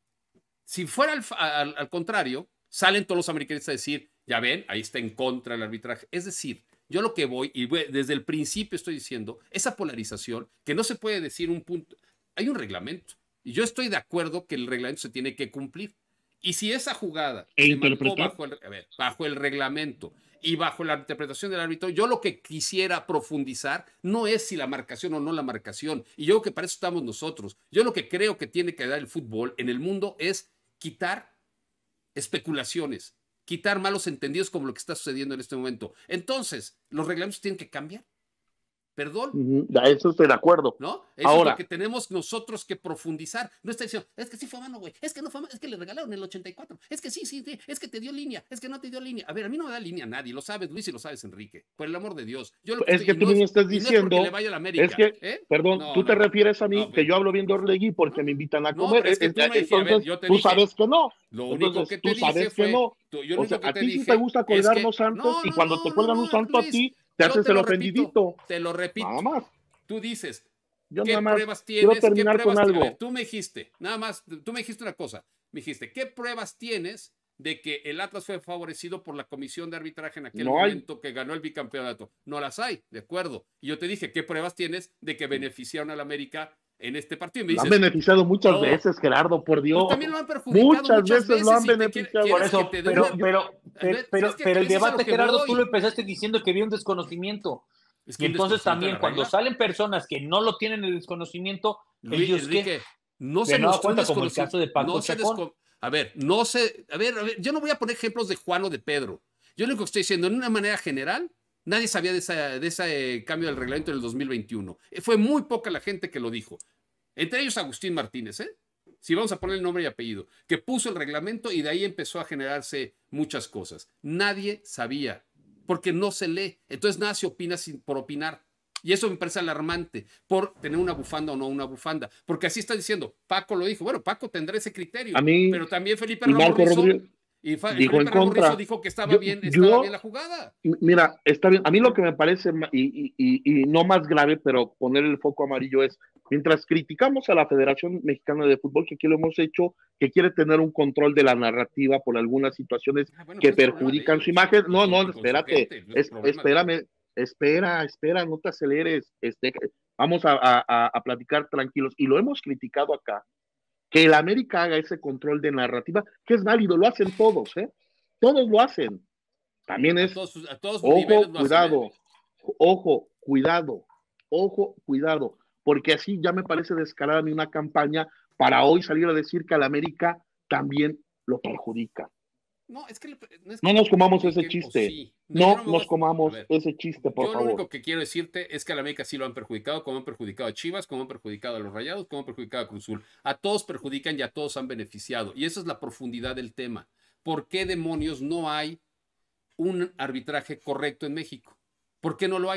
si fuera al, al, al contrario, salen todos los americanistas a decir, ya ven, ahí está en contra del arbitraje. Es decir, yo lo que voy, y voy, desde el principio estoy diciendo, esa polarización, que no se puede decir un punto, hay un reglamento, y yo estoy de acuerdo que el reglamento se tiene que cumplir. Y si esa jugada E se marcó interpretar. bajo el, a ver, bajo el reglamento y bajo la interpretación del árbitro, yo lo que quisiera profundizar no es si la marcación o no la marcación, y yo creo que para eso estamos nosotros. Yo lo que creo que tiene que dar el fútbol en el mundo es quitar especulaciones, quitar malos entendidos como lo que está sucediendo en este momento. Entonces, los reglamentos tienen que cambiar. Perdón. Uh-huh. A eso estoy de acuerdo. ¿No? Eso Ahora, es lo que tenemos nosotros que profundizar. No está diciendo, es que sí fue mano, güey. Es que no fue mano, es que le regalaron el ochenta y cuatro. Es que sí, sí, sí, es que te dio línea. Es que no te dio línea. A ver, a mí no me da línea nadie. Lo sabes, Luis, y lo sabes, Enrique. Por el amor de Dios. Yo lo que es estoy, que tú no me es, estás y no es diciendo, porque le vaya a la América, es que, ¿eh? perdón, No, tú no, te no. refieres a mí, No, que pero- yo hablo bien de Orlegui porque no, me invitan a no, comer. pero es que Es- tú me entonces, dijiste, a ver, yo te tú dije, sabes que no. Lo único Entonces, que te tú dije sabes fue, que no. tú- yo lo O único sea, que a te ti dije sí te gusta es colgarnos que, santos no, y no, cuando no, te no, cuelgan no, un santo a Luis, ti, te yo haces te el lo repito, ofendidito. te lo repito. Nada más. Tú dices, Yo ¿qué nada más pruebas quiero tienes? ¿Qué terminar pruebas con ti- algo. A ver, tú me dijiste, nada más, tú me dijiste una cosa. Me dijiste, ¿qué pruebas tienes de que el Atlas fue favorecido por la comisión de arbitraje en aquel No hay. momento que ganó el bicampeonato? No las hay, de acuerdo. Y yo te dije, ¿qué pruebas tienes de que beneficiaron a la América en este partido? Y me Lo han dices, beneficiado muchas no. veces, Gerardo, por Dios. pues también lo han perjudicado Muchas muchas, veces lo han y te quiere- beneficiado. quieres Por eso, que te dé pero, una- pero, A pero, ver, pero, es que pero el eso es a lo debate, que Gerardo, voy. tú lo empezaste diciendo que había un desconocimiento. Es que Y un entonces desconocimiento también de la cuando regla. salen personas que no lo tienen el desconocimiento, Luis, ellos Enrique, qué, no de se nueva mostró un cuenta como el desconocimiento. caso de Paco no se Chacón. desco- A ver, no sé, a ver, a ver, yo no voy a poner ejemplos de Juan o de Pedro. Yo lo único que estoy diciendo, en una manera general, nadie sabía de, esa, de ese eh, cambio del reglamento en el dos mil veintiuno. Eh, Fue muy poca la gente que lo dijo. Entre ellos Agustín Martínez, ¿eh? Si vamos a poner el nombre y apellido, que puso el reglamento y de ahí empezó a generarse muchas cosas. Nadie sabía, porque no se lee. Entonces nada se opina sin, por opinar. Y eso me parece alarmante, por tener una bufanda o no una bufanda. Porque así está diciendo, Paco lo dijo. Bueno, Paco tendrá ese criterio. A mí, pero también Felipe y Ramos Marco Rizzo, Rodríguez y Fa- dijo Felipe en Ramos contra. Rizzo dijo que estaba, Yo- bien, yo- estaba bien la jugada. Mira, está bien. A mí lo que me parece, ma- y, y- y- y no más grave, pero poner el foco amarillo es, mientras criticamos a la Federación Mexicana de Fútbol, que aquí lo hemos hecho, que quiere tener un control de la narrativa por algunas situaciones Ah, bueno, que pues es problema perjudican de su ellos, imagen. y No, con- no, y con su espérate, gente, es es- problema de espérame, espera, espera, no te aceleres. Este, vamos a, a- a- a platicar tranquilos. Y lo hemos criticado acá. Que el América haga ese control de narrativa, que es válido, lo hacen todos, ¿eh? Todos lo hacen. También A es, todos, sus- a todos sus niveles ojo, lo hacen, cuidado, ¿eh? ojo, cuidado, ojo, cuidado, porque así ya me parece descarada a mí una campaña para hoy salir a decir que al América también lo perjudica. No, es que, le- no, es No que nos comamos perjudiquen, ese o chiste. sí. No yo me voy nos a- comamos a ver, ese chiste, por yo favor. lo único que quiero decirte es que a la América sí lo han perjudicado, como han perjudicado a Chivas, como han perjudicado a los Rayados, como han perjudicado a Cruz Azul. A todos perjudican y a todos han beneficiado. Y esa es la profundidad del tema. ¿Por qué demonios no hay un arbitraje correcto en México? ¿Por qué no lo hay?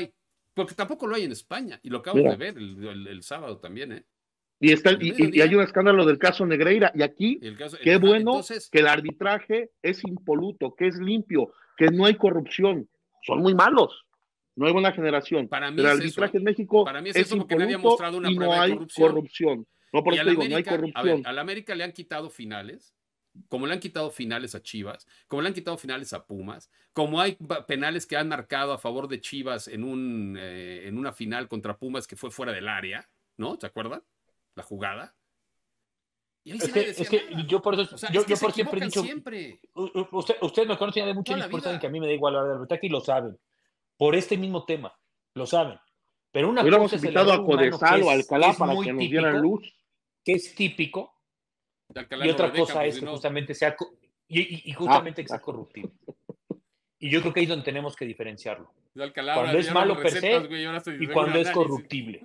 Porque tampoco lo hay en España, y lo acabo Mira. de ver el, el, el sábado también, ¿eh? Y, está, El y, y- mediodía. y hay un escándalo del caso Negreira. Y aquí, El caso, qué ajá, bueno entonces, que el arbitraje es impoluto, que es limpio, que no hay corrupción. Son muy malos. No hay buena generación. Para mí Pero el es arbitraje eso. en México Para mí es es, eso porque nadie ha impoluto mostrado una y prueba no de hay corrupción. corrupción. No, por Y eso al te digo, no hay América, a corrupción. ver, al América le han quitado finales, como le han quitado finales a Chivas, como le han quitado finales a Pumas, como hay ba- penales que han marcado a favor de Chivas en, un, eh, en una final contra Pumas que fue fuera del área, ¿no? ¿Se acuerdan? La jugada. Y ahí sí Es nadie que, decía es que nada. yo por eso, O sea, yo, es que yo se por siempre he equivocan dicho, siempre. u- u- usted, ustedes me conocen ya de mucho Toda y la por eso saben vida. que a mí me da igual hablar de arbitraje y lo saben. Por este mismo tema, lo saben. Pero una Hubiéramos cosa es el invitado error a humano que Codesal o a es, Alcalá es para muy que nos dieran típico, luz. que es típico, De Alcalá y no otra lo dejan, cosa pues, es si que no. justamente sea, co- y, y- y justamente Ah, que sea ah. corruptible. Y yo creo que ahí es donde tenemos que diferenciarlo. De Alcalá Cuando ahora es ya no malo lo per recetas, se güey, ahora se y dice cuando un es análisis. corruptible.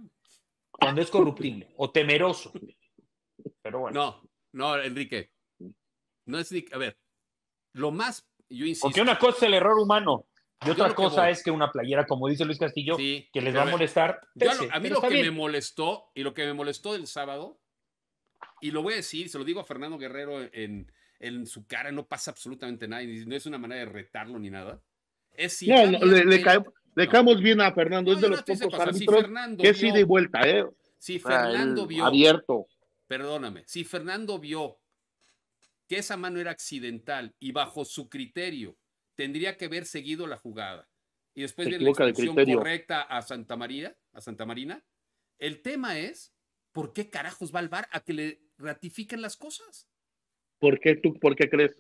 Cuando es corruptible o temeroso. Pero bueno. No, no, Enrique. No es ni. A ver, lo más. Yo insisto. Porque una cosa es el error humano y Yo otra lo que cosa voy. es que una playera, como dice Luis Castillo, Sí, que les pero va a a ver, molestar. Yo pese, lo- a mí pero lo está que bien. me molestó y lo que me molestó del sábado, y lo voy a decir, se lo digo a Fernando Guerrero en, en su cara, no pasa absolutamente nada, y no es una manera de retarlo ni nada. Es si No, ya no, habías le, le ven- cae- le no. caemos bien a Fernando, No, es yo de no los te dice pocos cosas. Si árbitros Fernando que es vio- ida y vuelta, ¿eh? Si O sea, Fernando él vio, abierto. perdóname, si Fernando vio que esa mano era accidental y bajo su criterio tendría que haber seguido la jugada y después Se viene la equivoca de expulsión criterio. correcta a Santa María, a Santa Marina. El tema es, ¿por qué carajos va al V A R a que le ratifiquen las cosas? ¿Por qué tú, por qué crees?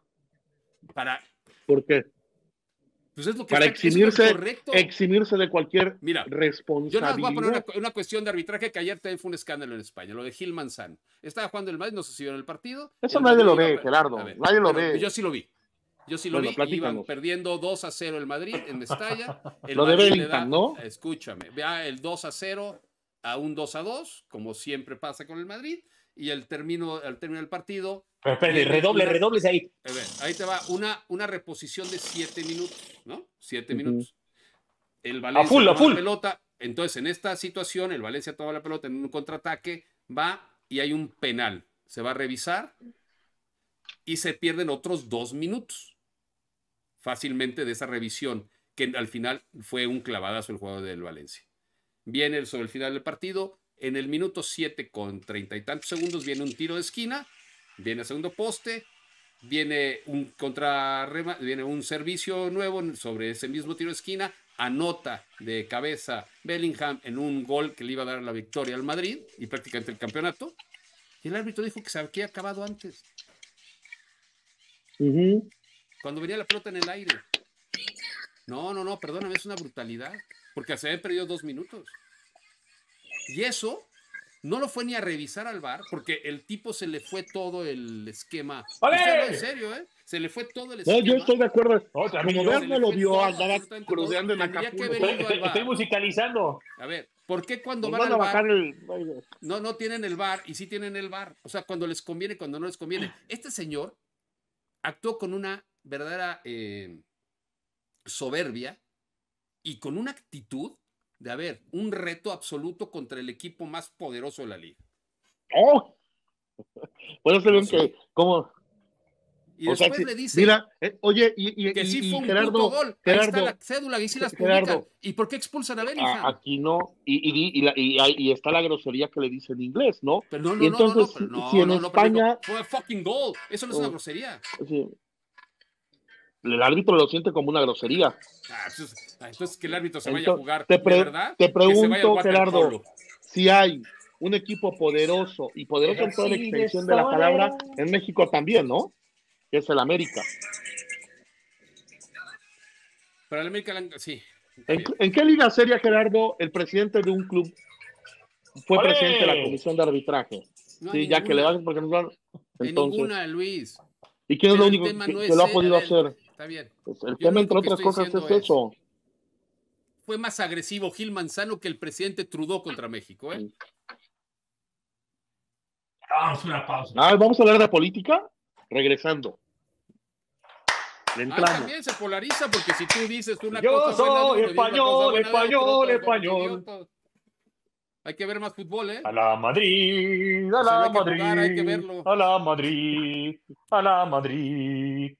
Para, ¿Por qué? pues es lo que Para está, es lo eximirse, correcto. eximirse de cualquier Mira, Yo responsabilidad. nada más voy a poner una, una cuestión de arbitraje que ayer también fue un escándalo en España, lo de Gil Manzano. Estaba jugando el Madrid, no sé si vio en el partido. Eso el nadie Madrid lo iba ve, a- Gerardo, a ver, nadie lo bueno, ve. Yo sí lo vi. Yo sí lo Bueno, vi, platícanos. iban perdiendo dos a cero el Madrid en Mestalla. El Lo de Madrid le Bellingham, da- ¿no? Escúchame, vea el dos a cero a un dos a dos, como siempre pasa con el Madrid, y el término, al término del partido. Pero espérate, viene redoble, una- redobles ahí. A ver, ahí te va una, una reposición de siete minutos, ¿no? Siete Ujú. minutos. El Valencia full, a toma full. la pelota. Entonces, en esta situación, el Valencia toma la pelota en un contraataque, va y hay un penal. Se va a revisar y se pierden otros dos minutos fácilmente de esa revisión, que al final fue un clavadazo el juego del Valencia. Viene sobre el final del partido. En el minuto siete con treinta y tantos segundos viene un tiro de esquina, viene a segundo poste, viene un contra viene un servicio nuevo sobre ese mismo tiro de esquina, anota de cabeza Bellingham en un gol que le iba a dar la victoria al Madrid y prácticamente el campeonato. Y el árbitro dijo que se había acabado antes, Ujú. cuando venía la pelota en el aire. No, no, no, perdóname, es una brutalidad, porque se habían perdido dos minutos. Y eso no lo fue ni a revisar al V A R, porque el tipo se le fue todo el esquema. ¡Ole! Estoy hablando en serio, ¿eh? Se le fue todo el No, esquema. yo estoy de acuerdo. No, también Como yo- ver no lo Se le vio, fue todo, andaba absolutamente cruceando en todo. Tendría que Acapulco. haber Estoy, ido al estoy- V A R. estoy musicalizando. A ver, ¿por qué cuando Nos van van a al bajar V A R el. no, no tienen el V A R y sí tienen el V A R? O sea, cuando les conviene, cuando no les conviene. Este señor actuó con una verdadera eh, soberbia y con una actitud de haber un reto absoluto contra el equipo más poderoso de la liga. ¡Oh! Bueno, se No, ven sí. que. Como, Y o sea, después sí, le dice mira, eh, oye, y, y, que y- sí y fue un Gerardo, puto gol. Ahí Gerardo, está la cédula y sí las Gerardo. publican. ¿Y por qué expulsan a Bellingham? a- aquí no, y, y, y, la- y, hay- y está la grosería que le dice en inglés, ¿no? Pero no, no, y no, no, no, entonces, pero no, si en no, no, pero España, digo, fue fucking goal. Eso no es una Oh. grosería. sí, el árbitro lo siente como una grosería. Ah, entonces, ah, entonces que el árbitro se vaya a Entonces, jugar, te, ¿de pre- verdad? te Que se vaya al pregunto, Gerardo, waterpolo. si hay un equipo poderoso, y poderoso en toda la extensión de la palabra, en México también, ¿no? Que es el América. Para el América, la- sí. está ¿En, bien. en qué liga seria, Gerardo, el presidente de un club fue ¡Ole! presidente de la comisión de arbitraje? No, Sí, en ya que le ninguna. van, porque nos van. En Entonces, ninguna, Luis. ¿y quién es Pero lo el único tema que, no que es lo ha él, podido a ver, hacer? Está bien. Pues Yo el lo tema, único entre que otras estoy cosas, es diciendo es- eso. Fue más agresivo Gil Manzano que el presidente Trudeau contra México, ¿eh? Vamos a una pausa. Ah, ¿vamos a hablar de política? Regresando. Le Ah, entramos. también se polariza porque si tú dices una Yo cosa buena de soy uno, dices una cosa español, buena de español, otro, pues, español. idiota. Hay que ver más fútbol, ¿eh? A la Madrid, a O sea, no la hay que Madrid, jugar, hay que verlo. a la Madrid, a la Madrid.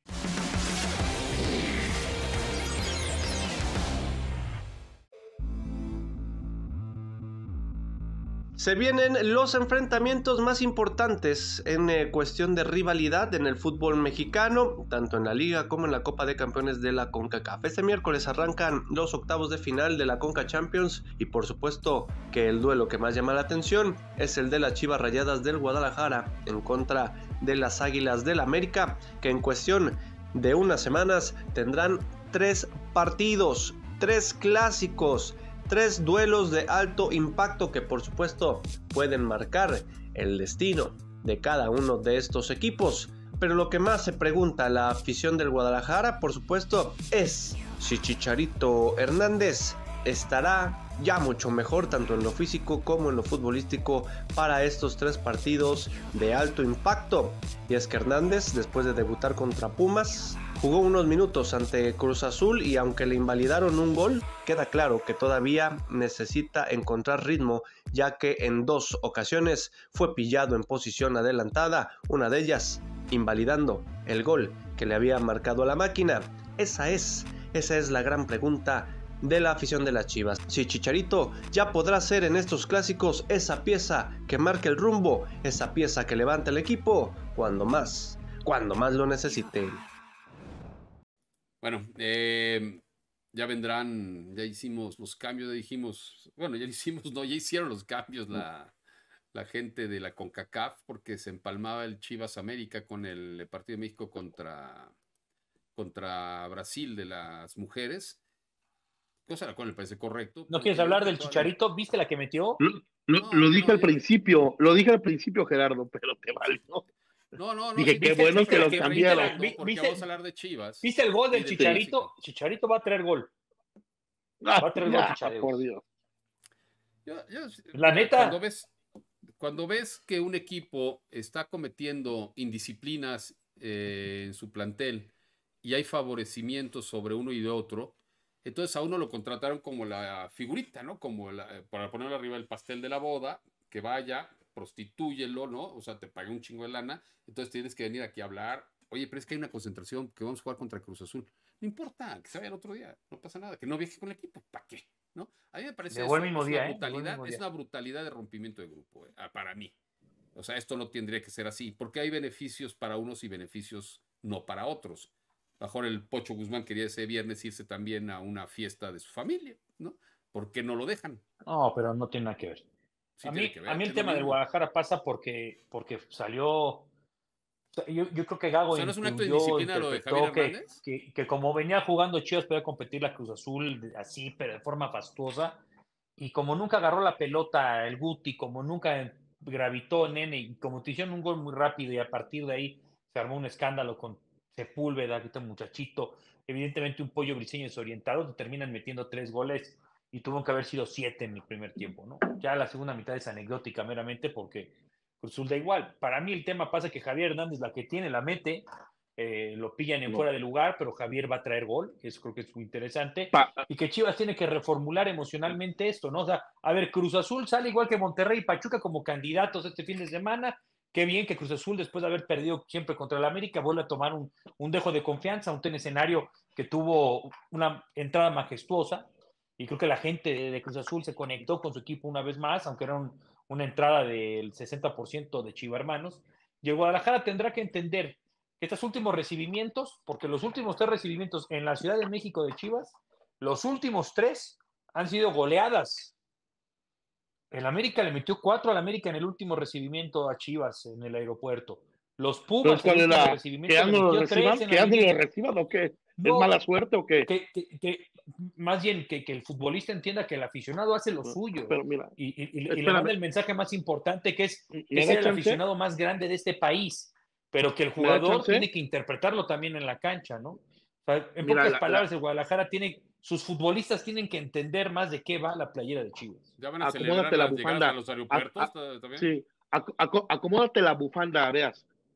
Se vienen los enfrentamientos más importantes en eh, cuestión de rivalidad en el fútbol mexicano, tanto en la Liga como en la Copa de Campeones de la CONCACAF. Este miércoles arrancan los octavos de final de la Conca Champions y por supuesto que el duelo que más llama la atención es el de las Chivas Rayadas del Guadalajara en contra de las Águilas del América, que en cuestión de unas semanas tendrán tres partidos, tres clásicos, tres duelos de alto impacto que por supuesto pueden marcar el destino de cada uno de estos equipos. Pero lo que más se pregunta la afición del Guadalajara, por supuesto, es si Chicharito Hernández estará ya mucho mejor tanto en lo físico como en lo futbolístico para estos tres partidos de alto impacto. Y es que Hernández, después de debutar contra Pumas, jugó unos minutos ante Cruz Azul y aunque le invalidaron un gol, queda claro que todavía necesita encontrar ritmo, ya que en dos ocasiones fue pillado en posición adelantada, una de ellas invalidando el gol que le había marcado a la máquina. Esa es, esa es la gran pregunta de la afición de las Chivas. Si Chicharito ya podrá ser en estos clásicos esa pieza que marque el rumbo, esa pieza que levanta el equipo cuando más, cuando más lo necesite. Bueno, eh, ya vendrán, ya hicimos los cambios, ya dijimos, bueno, ya hicimos, no, ya hicieron los cambios la, la gente de la CONCACAF porque se empalmaba el Chivas América con el partido de México contra, contra Brasil de las mujeres. Cosa la cual me parece correcto. ¿No quieres hablar del Chicharito? ¿Viste la que metió? Lo, lo, No, lo dije no, al yo- principio, lo dije al principio, Gerardo, pero te valió. No, no, no. Dije, sí, qué viste- bueno viste que la lo que cambiaron. reitera, ¿no? Vi- Porque viste- vamos a hablar de Chivas. ¿Viste el gol y del de Chicharito? clásico. Chicharito va a traer gol. Ah, Va a traer gol ya, Chicharito. por Dios. Yo- yo- La neta. Cuando ves, cuando ves que un equipo está cometiendo indisciplinas eh, en su plantel y hay favorecimientos sobre uno y de otro, entonces a uno lo contrataron como la figurita, ¿no? Como la, para ponerlo arriba del pastel de la boda, que vaya, prostitúyelo, ¿no? O sea, te pague un chingo de lana, entonces tienes que venir aquí a hablar. Oye, pero es que hay una concentración, que vamos a jugar contra Cruz Azul. No importa, que se vaya el otro día, no pasa nada, que no viaje con el equipo, ¿para qué? ¿No? A mí me parece Llegó el eso, mismo es día, una ¿eh? Llegó el brutalidad, mismo es día. una brutalidad de rompimiento de grupo, eh, ah, para mí. O sea, esto no tendría que ser así, porque hay beneficios para unos y beneficios no para otros. A lo mejor el Pocho Guzmán quería ese viernes irse también a una fiesta de su familia, ¿no? ¿Por qué no lo dejan? No, pero no tiene nada que ver. Sí a, tiene mí, que ver, a mí el es lo tema del mismo. Guadalajara pasa porque, porque salió. O sea, yo, yo creo que Gago O sea, ¿no es un acto de intuyó, indisciplina lo de interpretó Javier que, Hernández? que, que como venía jugando Chivas podía competir la Cruz Azul de- así, pero de forma fastuosa. Y como nunca agarró la pelota el Guti, como nunca gravitó Nene, y como te hicieron un gol muy rápido y a partir de ahí se armó un escándalo con Sepúlveda, este muchachito, evidentemente un Pollo Briseño desorientado, te terminan metiendo tres goles y tuvo que haber sido siete en el primer tiempo, ¿no? Ya la segunda mitad es anecdótica meramente porque Cruz Azul da igual. Para mí el tema pasa que Javier Hernández la que tiene la mete, eh, lo pillan en No. fuera de lugar, pero Javier va a traer gol, eso creo que es muy interesante, Pa- y que Chivas tiene que reformular emocionalmente esto, ¿no? O sea, a ver, Cruz Azul sale igual que Monterrey y Pachuca como candidatos este fin de semana. Qué bien que Cruz Azul, después de haber perdido siempre contra el América, vuelve a tomar un, un dejo de confianza, un escenario que tuvo una entrada majestuosa, y creo que la gente de, de Cruz Azul se conectó con su equipo una vez más, aunque era un, una entrada del sesenta por ciento de Chiva Hermanos. Y el Guadalajara tendrá que entender que estos últimos recibimientos, porque los últimos tres recibimientos en la Ciudad de México de Chivas, los últimos tres han sido goleadas. El América le metió cuatro al América en el último recibimiento a Chivas en el aeropuerto. Los Pumas ¿cuál en el es último la- recibimiento ¿Que le ando lo metió reciban? tres en ¿Que la ando lo liguilla. reciban o qué? No, ¿Es mala suerte o qué? que, que, que más bien que, que el futbolista entienda que el aficionado hace lo suyo Pero mira, y, y- y- y le espérame. manda el mensaje más importante que es, ¿me que es da el chance? aficionado más grande de este país, pero que el ¿Me da jugador chance? tiene que interpretarlo también en la cancha, ¿no? O sea, en Mira, pocas la- palabras, la- el Guadalajara tiene, sus futbolistas tienen que entender más de qué va la playera de Chivas. ¿Ya van a Acomódate celebrar la las llegadas bufanda. a los aeropuertos A- también? Sí, ac- ac- acomódate la bufanda, veas.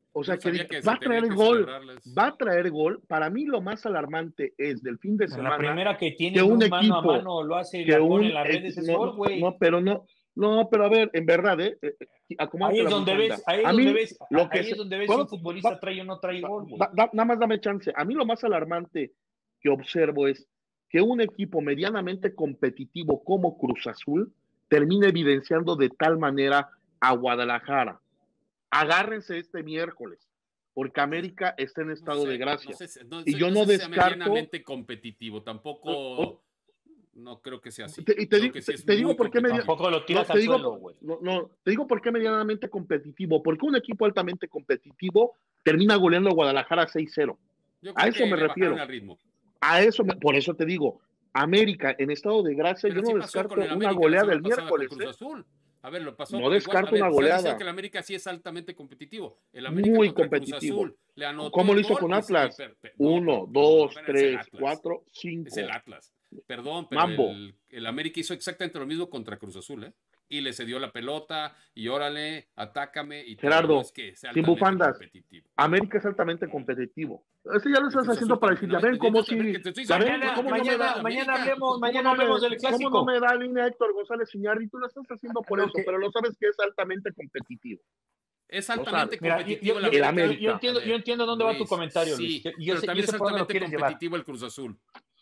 O sea, Yo que, sabía diga, que se va a tenía traer que gol, celebrarles. va a traer gol. Para mí lo más alarmante es del fin de En semana la primera que tiene que un un mano a equipo, mano lo hace y que la pone un en las redes, equi- es no, gol, güey. no, pero no, no, pero a ver, en verdad, eh, eh, eh, acomódate Ahí es la donde bufanda. ves, ahí es A donde mí, ves, lo que ahí se- es donde ves si ¿puedo- un futbolista va- trae o no trae gol, güey. da- da- nada más dame chance. A mí lo más alarmante que observo es que un equipo medianamente competitivo como Cruz Azul termine evidenciando de tal manera a Guadalajara. Agárrense este miércoles, porque América está en No estado de sé, gracia. no sé, si- no Y sé- yo no no sé si sea descarto- medianamente competitivo, Oh, tampoco, no creo que sea así. Te, y te Creo digo, que sí te- es te digo muy por qué media- competitivo. Tampoco lo tiras no, te al digo, suelo, güey. no, no, te digo por qué medianamente competitivo. Porque un equipo altamente competitivo termina goleando a Guadalajara seis cero. Yo A creo eso que me le refiero. bajaron al ritmo. A eso, me- por eso te digo, América en estado de gracia, Pero yo sí no pasó descarto con el una América la goleada semana el pasada con miércoles. Cruz ¿eh? Azul. A ver, lo pasó. No igual, descarto a ver, una estás goleada. diciendo que el América sí es altamente competitivo. El América Muy contra Cruz competitivo. Azul le anotó ¿Cómo lo el hizo gol con y- y Atlas? per- per- no, Uno, no, no, dos, no, pero es el tres, Atlas. cuatro, cinco. Es el Atlas. Perdón, pero Mambo. el, el América hizo exactamente lo mismo contra Cruz Azul, ¿eh? Y le cedió la pelota y órale, atácame y todo. Gerardo, No es que sea sin altamente bufandas. competitivo. América es altamente competitivo. Eso ya lo El estás Cruz haciendo Azul para también, decir, ya ¿no? ven cómo Yo también si... que te estoy ya ven diciendo, Mañana, cómo no me mañana, da- mañana América. hablemos, ¿Cómo mañana no me- hablemos del ¿Cómo clásico. no me da línea Héctor González Iñárritu? Tú lo estás haciendo por Lo eso, que- pero lo sabes que es altamente competitivo. Es O altamente sea, Mira, competitivo yo, el yo- el América. América. yo entiendo, A ver, yo entiendo dónde va tu Luis, comentario, sí, Luis. Yo, pero sé, también yo sé es por dónde lo altamente quieres llevar. competitivo el Cruz Azul.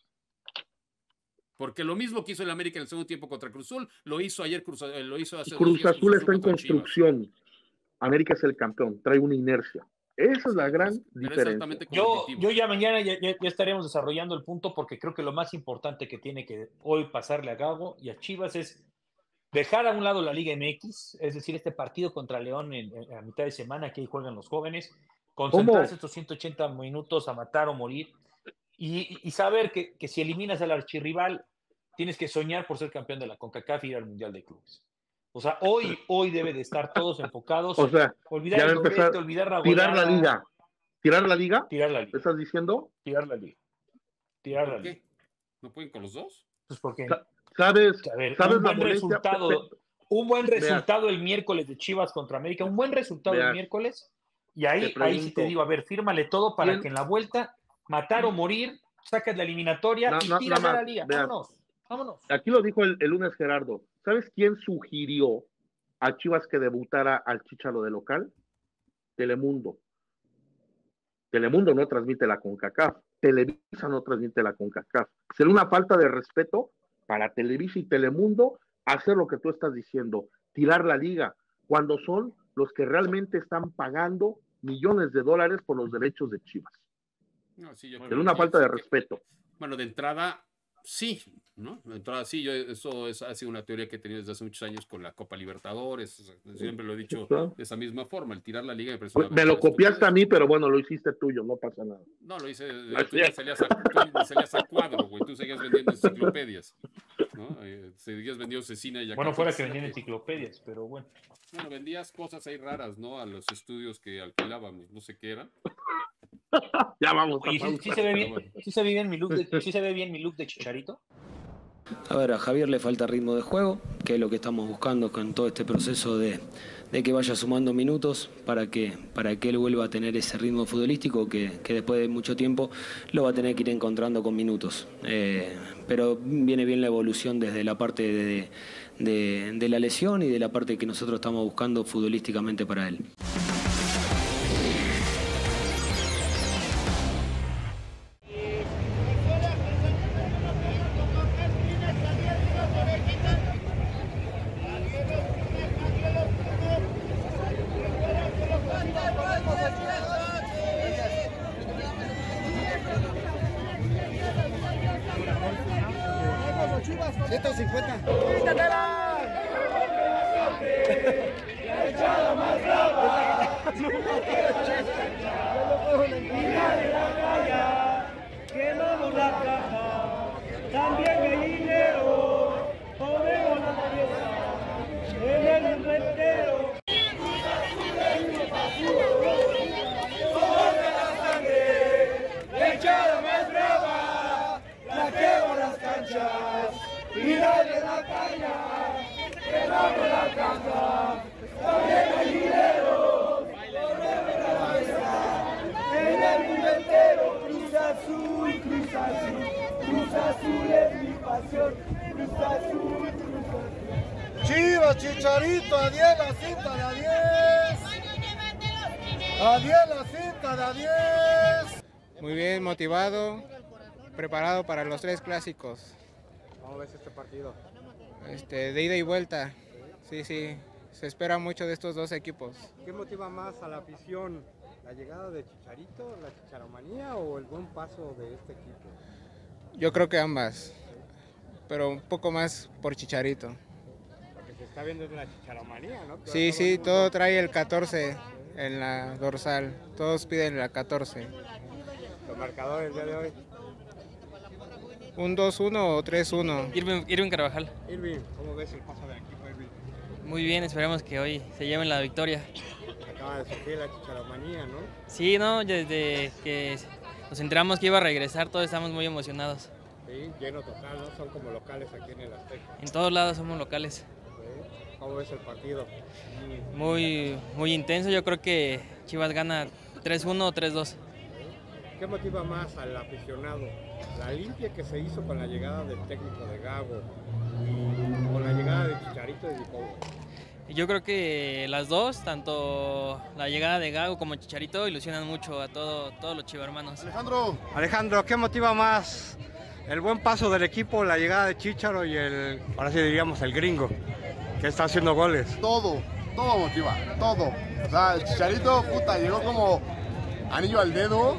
Porque lo mismo que hizo el América en el segundo tiempo contra Cruz Azul, lo hizo ayer Cruz eh, lo hizo hace dos Cruz días Azul está en contra Chivas. construcción. América es el campeón, trae una inercia. Esa es la gran Pues, pero es diferencia. altamente Yo, competitivo. yo ya mañana ya, ya- ya estaremos desarrollando el punto porque creo que lo más importante que tiene que hoy pasarle a Gago y a Chivas es dejar a un lado la Liga M X, es decir, este partido contra León en, en- a mitad de semana que ahí juegan los jóvenes, concentrarse estos ciento ochenta minutos a matar o morir y, y saber que, que si eliminas al archirrival tienes que soñar por ser campeón de la CONCACAF y ir al Mundial de Clubes. O sea, hoy, hoy debe de estar todos enfocados. O sea, olvidar ya va el a empezar doblete, olvidar la tirar la goleada, liga. ¿Tirar la liga? Tirar la ¿Me liga. estás diciendo? Tirar la liga. Tirar la ¿Por liga. qué? ¿No pueden con los dos? Pues porque, Sa- ¿Sabes, a ver, ¿sabes un la buen molestia? resultado, Pe- pe- un buen Veas. resultado el miércoles de Chivas contra América, un buen resultado el Veas. miércoles, y ahí, Te ahí sí te pregunto. digo, a ver, fírmale todo para ¿Quién? que en la vuelta, matar o morir, sacas la eliminatoria No, y no, tiras nada a la más, liga. veas. Vámonos, vámonos. Aquí lo dijo el, el lunes Gerardo. ¿Sabes quién sugirió a Chivas que debutara al Chícharo de local? Telemundo. Telemundo no transmite la CONCACAF. Televisa no transmite la CONCACAF. Sería una falta de respeto para Televisa y Telemundo hacer lo que tú estás diciendo, tirar la liga, cuando son los que realmente están pagando millones de dólares por los derechos de Chivas. No, sí, yo Sería creo una que- falta de que- respeto. Bueno, de entrada, sí, ¿no? De entrada, sí, yo, eso es, ha sido una teoría que he tenido desde hace muchos años con la Copa Libertadores, o sea, siempre lo he dicho Claro. de esa misma forma, el tirar la liga me parece una Me lo verdadera copiaste a estupidez. mí, pero bueno, lo hiciste tuyo, no pasa nada. No, lo hice, No es tú ya cierto. salías a, tú salías a cuadro, güey, tú seguías vendiendo enciclopedias, ¿no? Eh, seguías vendiendo cecina y Bueno, fuera que acá- venían enciclopedias, pero bueno. Bueno, vendías cosas ahí raras, ¿no? A los estudios que alquilábamos, no sé qué eran. Ya vamos. Oye, a ¿sí, pausa. sí se ve bien, Pero bueno. sí se ve bien mi look de, sí se ve bien mi look de Chicharito? A ver, a Javier le falta ritmo de juego, que es lo que estamos buscando con todo este proceso de, de que vaya sumando minutos para que, para que él vuelva a tener ese ritmo futbolístico que, que después de mucho tiempo lo va a tener que ir encontrando con minutos. Eh, pero viene bien la evolución desde la parte de, de, de la lesión y de la parte que nosotros estamos buscando futbolísticamente para él. ciento cincuenta. Quemamos la caja, también hay dinero, ponemos la pieza en el mundo entero. La echada más brava, la quemo las canchas y dale la caña, quemamos la caja, también hay dinero, ponemos la nación, Cruz Azul, Cruz Azul. Chivas, Chicharito, a diez la cinta de a diez. A diez la cinta de a diez. Muy bien, motivado, preparado para los tres clásicos. ¿Cómo ves este partido? Este, de ida y vuelta. Sí, sí, se espera mucho de estos dos equipos. ¿Qué motiva más a la afición? ¿La llegada de Chicharito, la chicharomanía o el buen paso de este equipo? Yo creo que ambas, pero un poco más por Chicharito. Porque se está viendo la chicharomanía, ¿no? Pero Sí, todo sí, el mundo... todo trae el catorce en la dorsal, todos piden la catorce. ¿Los marcadores del día de hoy? ¿Un dos uno o tres uno? Irving, Irving Carvajal. Irving, ¿cómo ves el paso del equipo, Irving? Muy bien, esperemos que hoy se lleven la victoria. Acaba de surgir la chicharomanía, ¿no? Sí, no, desde que nos enteramos que iba a regresar, todos estamos muy emocionados. Sí, lleno total, ¿no? Son como locales aquí en el Azteca. En todos lados somos locales. Sí. ¿Cómo ves el partido? Muy, muy intenso, yo creo que Chivas gana tres uno o tres dos. ¿Qué motiva más al aficionado? ¿La limpia que se hizo con la llegada del técnico de Gago y con la llegada de Chicharito y de Jacobo? Yo creo que las dos, tanto la llegada de Gago como Chicharito, ilusionan mucho a todo, todos los chivarmanos. Alejandro. Alejandro, ¿qué motiva más? ¿El buen paso del equipo, la llegada de Chicharo y el, ahora sí diríamos, el gringo, que está haciendo goles? Todo, todo motiva, todo. O sea, el Chicharito, puta, llegó como anillo al dedo.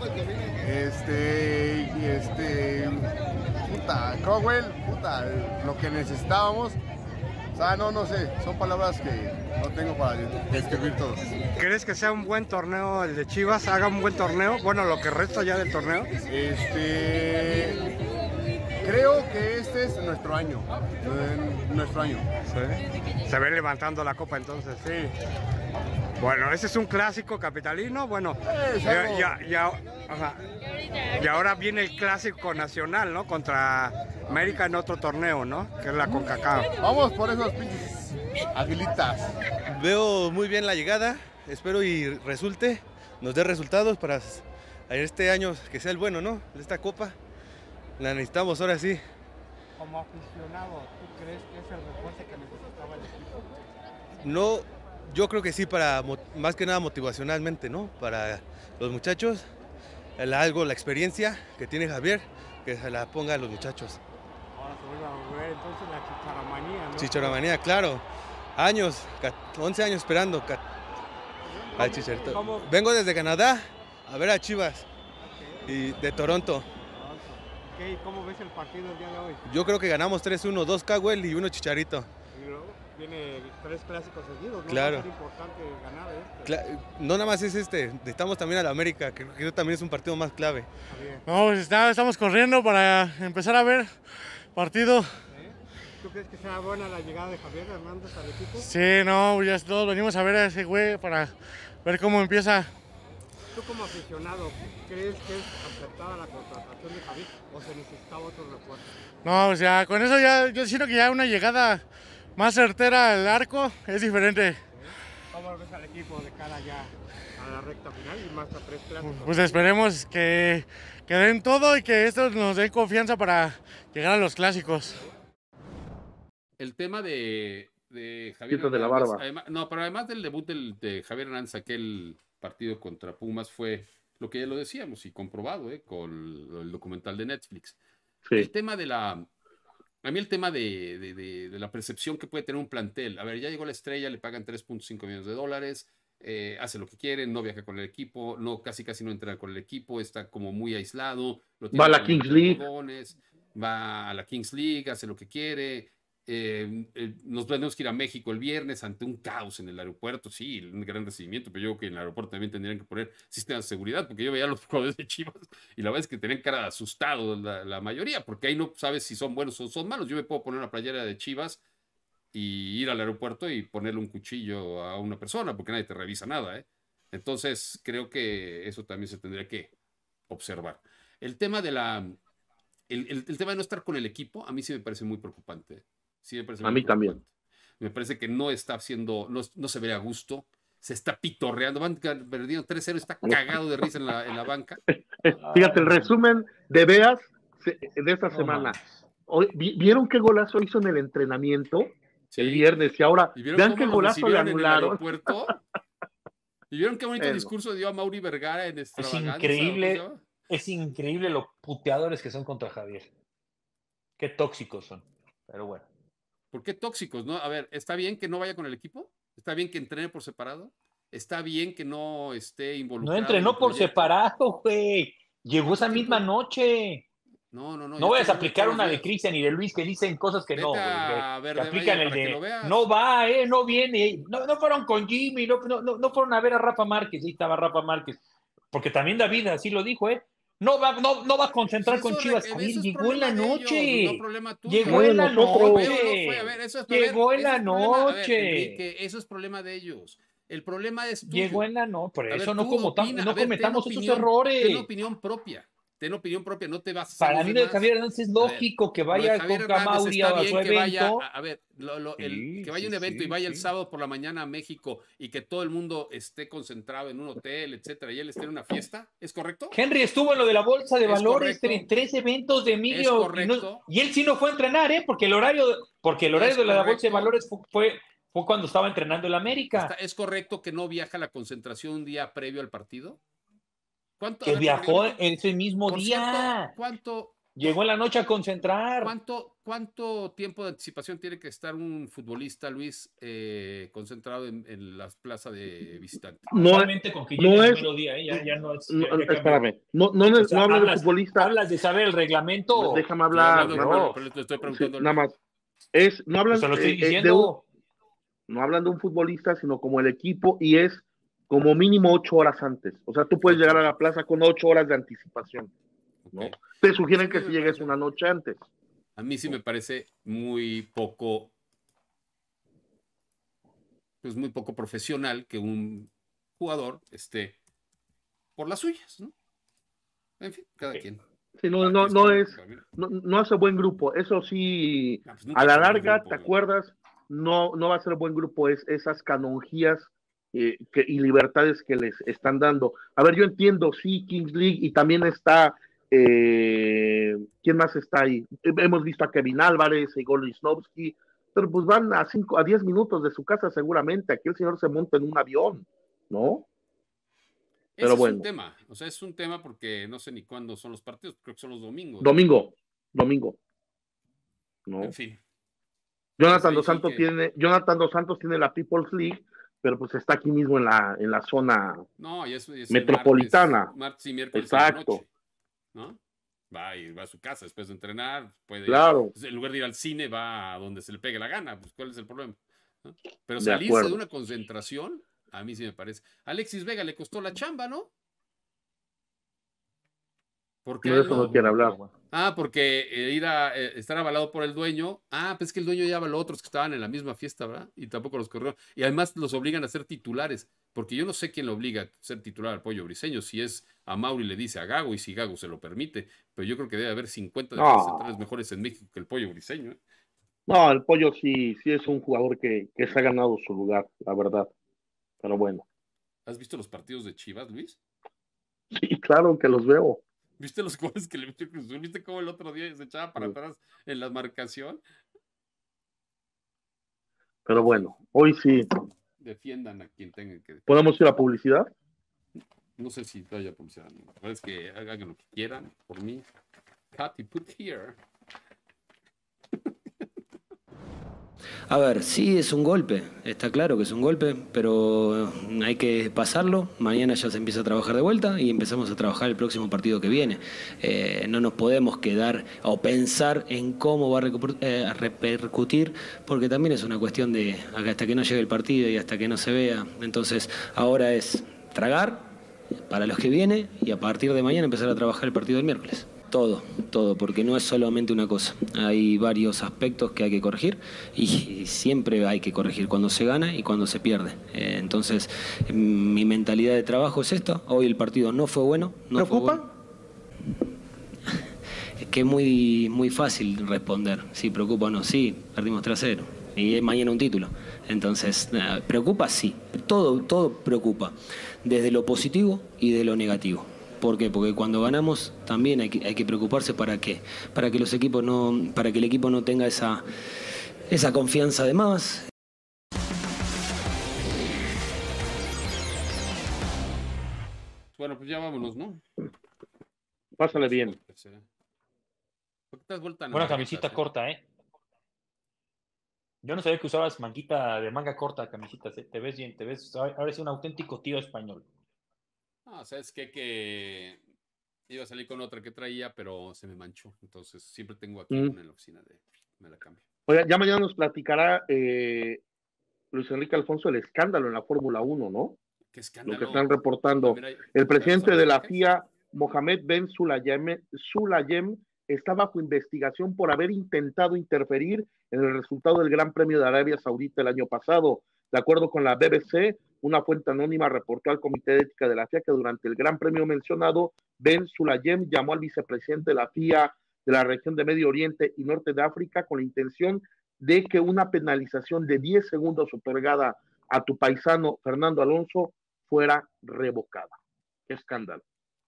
Este, y este, puta, Crowell, puta, lo que necesitábamos. O sea, no, no sé, son palabras que no tengo para describir todo. ¿Crees que sea un buen torneo el de Chivas? ¿Haga un buen torneo? Bueno, lo que resta ya del torneo. Este, creo que este es nuestro año, nuestro año. ¿Sí? Se ve levantando la copa entonces. Sí. Bueno, ese es un clásico capitalino, bueno, Eh, ya, ya, ya, ajá. Y ahora viene el clásico nacional, ¿no? Contra América en otro torneo, ¿no? Que es la CONCACAF. Vamos por esos pinches aguilitas. Veo muy bien la llegada, espero y resulte, nos dé resultados para este año que sea el bueno, ¿no? De esta copa, la necesitamos ahora sí. Como aficionado, ¿tú crees que es el refuerzo que necesitaba el equipo? No, yo creo que sí, para más que nada motivacionalmente, ¿no? Para los muchachos, el, algo, la experiencia que tiene Javier, que se la ponga a los muchachos. Ahora se vuelve a volver entonces la chicharamanía, ¿no? Chicharamanía, claro. Años, once años esperando al Chicharito. ¿Cómo? Vengo desde Canadá a ver a Chivas y de Toronto. Okay, ¿cómo ves el partido el día de hoy? Yo creo que ganamos tres uno, dos Cowell y uno Chicharito. Y luego viene tres clásicos seguidos, ¿no? Claro. Va a ser importante ganar este. Cla no nada más es este, necesitamos también a la América, que creo que también es un partido más clave. No, pues está, estamos corriendo para empezar a ver partido. ¿Tú crees que sea buena la llegada de Javier Hernández al equipo? Sí, no, ya todos venimos a ver a ese güey para ver cómo empieza. ¿Tú como aficionado crees que es aceptada la contratación de Javier o se necesitaba otro refuerzo? No, pues ya con eso ya, yo siento que ya una llegada más certera al arco es diferente. ¿Cómo ves al equipo de cara ya a la recta final y más a tres clásicos? Pues esperemos que, que den todo y que esto nos dé confianza para llegar a los clásicos. El tema de, de Javier Quito de la Hernández, barba. además- no, pero además del debut del, de Javier Hernández, aquel partido contra Pumas fue lo que ya lo decíamos y comprobado ¿eh? con el documental de Netflix. Sí. El tema de la... A mí el tema de, de- de- de la percepción que puede tener un plantel. A ver, ya llegó la estrella, le pagan tres punto cinco millones de dólares, eh, hace lo que quiere, no viaja con el equipo, no casi casi no entrena con el equipo, está como muy aislado. Lo Va a la como Kings League. borbones, va a la Kings League, hace lo que quiere. Eh, eh, nos tenemos que ir a México el viernes ante un caos en el aeropuerto, sí, un gran recibimiento, pero yo creo que en el aeropuerto también tendrían que poner sistemas de seguridad, porque yo veía a los jugadores de Chivas y la verdad es que tenían cara de asustados la, la mayoría, porque ahí no sabes si son buenos o son malos. Yo me puedo poner una playera de Chivas y ir al aeropuerto y ponerle un cuchillo a una persona, porque nadie te revisa nada, ¿eh? Entonces creo que eso también se tendría que observar. El tema de la... El, el, el tema de no estar con el equipo, a mí sí me parece muy preocupante. Sí me parece A muy mí también. preocupante. Me parece que no está haciendo, no, no se ve a gusto, se está pitorreando, van perdiendo tres cero, está cagado de risa en la, en la banca. Fíjate, el resumen de Veas se- de esta No semana. mames. ¿Vieron qué golazo hizo en el entrenamiento sí. el viernes? Y ahora, ¿Y vean qué golazo le anularon. ¿Y vieron qué bonito Pero, discurso dio a Mauri Vergara en Extravaganza? Es increíble, es increíble los puteadores que son contra Javier. Qué tóxicos son, pero bueno. ¿Por qué tóxicos? No? A ver, ¿está bien que no vaya con el equipo? ¿Está bien que entrene por separado? ¿Está bien que no esté involucrado? No entrenó por separado, güey. Llegó esa misma noche. No, no, no. No vayas a aplicar una de Cristian y de Luis que dicen cosas que no. A que, ver, que aplican el de. Que no va, eh, no viene. No, no fueron con Jimmy, no, no, no fueron a ver a Rafa Márquez. Ahí estaba Rafa Márquez. Porque también David así lo dijo, ¿eh? No va, no, no va a concentrar pues con Chivas. En Javier, llegó en la noche. Ellos, no llegó en la noche. No, a ver, eso es, llegó ver, en la es noche. Ver, Enrique, eso es problema de ellos. El problema es tuyo. Llegó en la noche. Por eso ver, no, como opina, no ver, cometamos esos opinión, errores. Ten opinión propia. Ten opinión propia, no te vas a Para mí, de Javier Hernández es lógico ver, que vaya con Camauri a su evento. Vaya, a ver, lo, lo, el, sí, que vaya a un evento sí, y vaya sí. el sábado por la mañana a México y que todo el mundo esté concentrado en un hotel, etcétera, y él esté en una fiesta, ¿es correcto? Henry estuvo en lo de la bolsa de valores, en tres eventos de Emilio. Es y, no, y él sí no fue a entrenar, ¿eh? Porque el horario, porque el horario de la bolsa de valores fue, fue, fue cuando estaba entrenando el América. Está, ¿Es correcto que no viaja a la concentración un día previo al partido? ¿Cuánto, que ver, viajó ese mismo día. Cierto, ¿cuánto? Llegó en la noche a concentrar. ¿Cuánto, ¿Cuánto tiempo de anticipación tiene que estar un futbolista, Luis, eh, concentrado en, en la plaza de visitantes? No, Solamente con que llegue no el es, primer día, ¿eh? ya, ya no es. No, ya, ya espérame, no, no, o sea, no hablo hablas, de futbolista. ¿Hablas de saber el reglamento? Déjame hablar. No, no, no, pero te estoy preguntando. Sí, nada más. Es, no hablan, Eso lo estoy eh, diciendo. de un, no hablan de un futbolista, sino como el equipo, y es como mínimo ocho horas antes. O sea, tú puedes llegar a la plaza con ocho horas de anticipación, ¿no? Okay. Te sugieren que si llegues una noche antes. A mí sí me parece muy poco, pues muy poco profesional que un jugador esté por las suyas, ¿no? En fin, cada okay. quien. Sí, no, no, no es, no, no hace buen grupo. Eso sí, no, pues a la larga, grupo, ¿te ¿no? acuerdas? No, no va a ser buen grupo, es esas canonjías Eh, que, y libertades que les están dando. A ver, yo entiendo, sí, Kings League, y también está, eh, ¿quién más está ahí? Hemos visto a Kevin Álvarez, a Igor Lichnowsky, pero pues van a cinco, a diez minutos de su casa seguramente. Aquí el señor se monta en un avión, ¿no? Ese pero es bueno. un tema, o sea, es un tema porque no sé ni cuándo son los partidos, creo que son los domingos. Domingo, domingo. ¿No? En fin. Jonathan Dos Santos que... tiene, Jonathan Dos Santos tiene la People's League, pero pues está aquí mismo en la, en la zona no, y es, es metropolitana. Martes, martes y miércoles Exacto. Noche, ¿no? Va, y va a su casa después de entrenar, puede claro. ir, en lugar de ir al cine, va a donde se le pegue la gana, pues ¿cuál es el problema? ¿No? Pero salirse de, de una concentración, a mí sí me parece. Alexis Vega le costó la chamba, ¿no? Porque no, eso no, no quiere hablar. Ah, porque eh, ir a eh, estar avalado por el dueño. Ah, pues es que el dueño ya avaló a otros que estaban en la misma fiesta, ¿verdad? Y tampoco los corrió. Y además los obligan a ser titulares, porque yo no sé quién lo obliga a ser titular al Pollo Briseño, si es a Mauri le dice a Gago y si Gago se lo permite, pero yo creo que debe haber cincuenta no. defensas centrales mejores en México que el Pollo Briseño. ¿eh? No, el Pollo sí, sí es un jugador que, que se ha ganado su lugar, la verdad. Pero bueno. ¿Has visto los partidos de Chivas, Luis? Sí, claro que los veo. ¿Viste los goles que le metió Cruz Azul? ¿Viste cómo el otro día se echaba para atrás en la marcación? Pero bueno, hoy sí. Defiendan a quien tengan que defender. ¿Podemos ir a publicidad? No sé si haya publicidad. La verdad es que hagan lo que quieran por mí. Katy, put here. A ver, sí es un golpe, está claro que es un golpe, pero hay que pasarlo. Mañana ya se empieza a trabajar de vuelta y empezamos a trabajar el próximo partido que viene. Eh, no nos podemos quedar o pensar en cómo va a eh, repercutir, porque también es una cuestión de hasta que no llegue el partido y hasta que no se vea. Entonces ahora es tragar para los que viene y a partir de mañana empezar a trabajar el partido del miércoles. Todo, todo, porque no es solamente una cosa. Hay varios aspectos que hay que corregir y siempre hay que corregir cuando se gana y cuando se pierde. Eh, entonces, mi mentalidad de trabajo es esta. Hoy el partido no fue bueno. No ¿Preocupa? Fue bueno. Es que es muy, muy fácil responder. Sí, preocupa o no. Sí, perdimos tres a cero. Y es mañana un título. Entonces, ¿preocupa? Sí. Todo, todo preocupa. Desde lo positivo y de lo negativo. ¿Por qué? Porque cuando ganamos también hay que, hay que preocuparse para qué, para que los equipos no, para que el equipo no tenga esa, esa confianza de más. Bueno, pues ya vámonos, ¿no? Pásale bien. ¿Por qué te has vuelto tan Buena larguitas, camisita eh? corta, ¿eh? Yo no sabía que usabas manguita de manga corta, camisetas. ¿eh? Te ves bien, te ves. Ahora es un auténtico tío español. No, ¿sabes qué? Que iba a salir con otra que traía, pero se me manchó. Entonces siempre tengo aquí Mm. una en la oficina de... Me la cambio. Oiga, ya mañana nos platicará eh, Luis Enrique Alfonso el escándalo en la Fórmula uno, ¿no? ¿Qué Lo escándalo? que están reportando. También hay- El presidente de la ¿Sabes? F I A, Mohamed Ben Sulayem, Sulayem, está bajo investigación por haber intentado interferir en el resultado del Gran Premio de Arabia Saudita el año pasado. De acuerdo con la B B C, una fuente anónima reportó al Comité de Ética de la F I A que durante el Gran Premio mencionado, Ben Sulayem llamó al vicepresidente de la F I A de la región de Medio Oriente y Norte de África con la intención de que una penalización de diez segundos otorgada a tu paisano Fernando Alonso fuera revocada. Qué escándalo.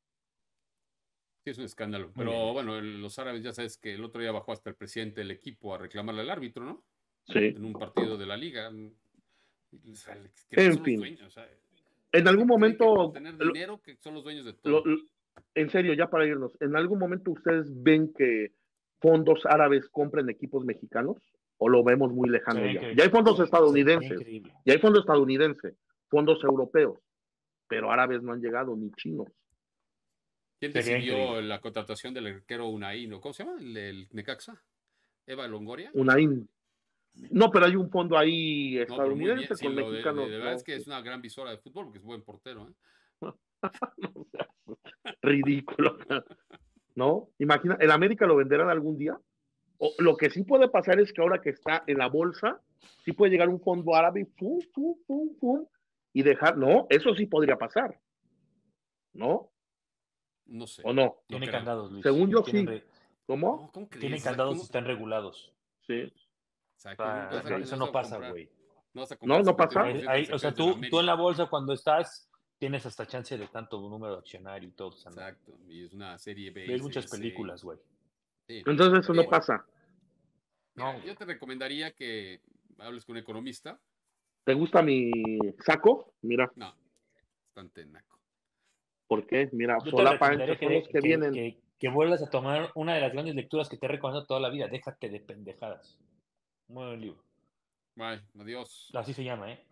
Sí, es un escándalo. Pero bien. bueno, el- los árabes ya sabes que el otro día bajó hasta el presidente del equipo a reclamarle al árbitro, ¿no? Sí. En un partido de la liga. O sea, que En son los fin. dueños, o sea, En algún creen que por momento, tener lo- dinero que son los dueños de todo. lo- lo- en serio, ya para irnos, ¿en algún momento ustedes ven que fondos árabes compren equipos mexicanos? ¿O lo vemos muy lejano Sería ya? increíble. Ya hay fondos Sería estadounidenses, increíble. ya hay fondos estadounidenses, fondos europeos, pero árabes no han llegado, ni chinos. ¿Quién Sería decidió increíble. la contratación del arquero Unai? ¿no? ¿Cómo se llama? ¿El, el Necaxa? ¿Eva Longoria? Unaín. No, pero hay un fondo ahí No, pero muy bien. estadounidense Sí, con lo de, mexicanos. de- de verdad ¿no? es que es una gran visora de fútbol porque es buen portero. ¿eh? No seas ridículo. ¿No? Imagina, ¿el América lo venderán algún día? O, lo que sí puede pasar es que ahora que está en la bolsa, sí puede llegar un fondo árabe y fum, fum, fum, fum, y dejar, no, eso sí podría pasar. ¿No? No sé. ¿O no? Tiene creo. candados, Luis. Según yo, Tienen sí. re- ¿Cómo? ¿Cómo crees? Tienen O sea, candados ¿cómo? y están regulados. Sí. O sea, O ¿cómo sea, vas a- eso vas no a pasa, comprar? güey. No vas a comprar No, no pasa. cincuenta y uno por ciento de Ahí- las o sea, acciones tú, del tú en América. la bolsa cuando estás, tienes hasta chance de tanto número de accionario y todo. O sea, ¿no? Exacto. Y es una serie B. Ves muchas C, C. películas, güey. Sí. Entonces eso no Sí. pasa. Mira, No. yo te recomendaría que hables con un economista. ¿Te gusta mi saco? Mira, No, bastante naco. ¿por qué? Mira, Yo te solapa recomendaría anchos que, son los de- que que, vienen. que- que vuelvas a tomar una de las grandes lecturas que te he recomendado toda la vida. Déjate de pendejadas. Muy buen libro. Bye, adiós. Así se llama, ¿eh?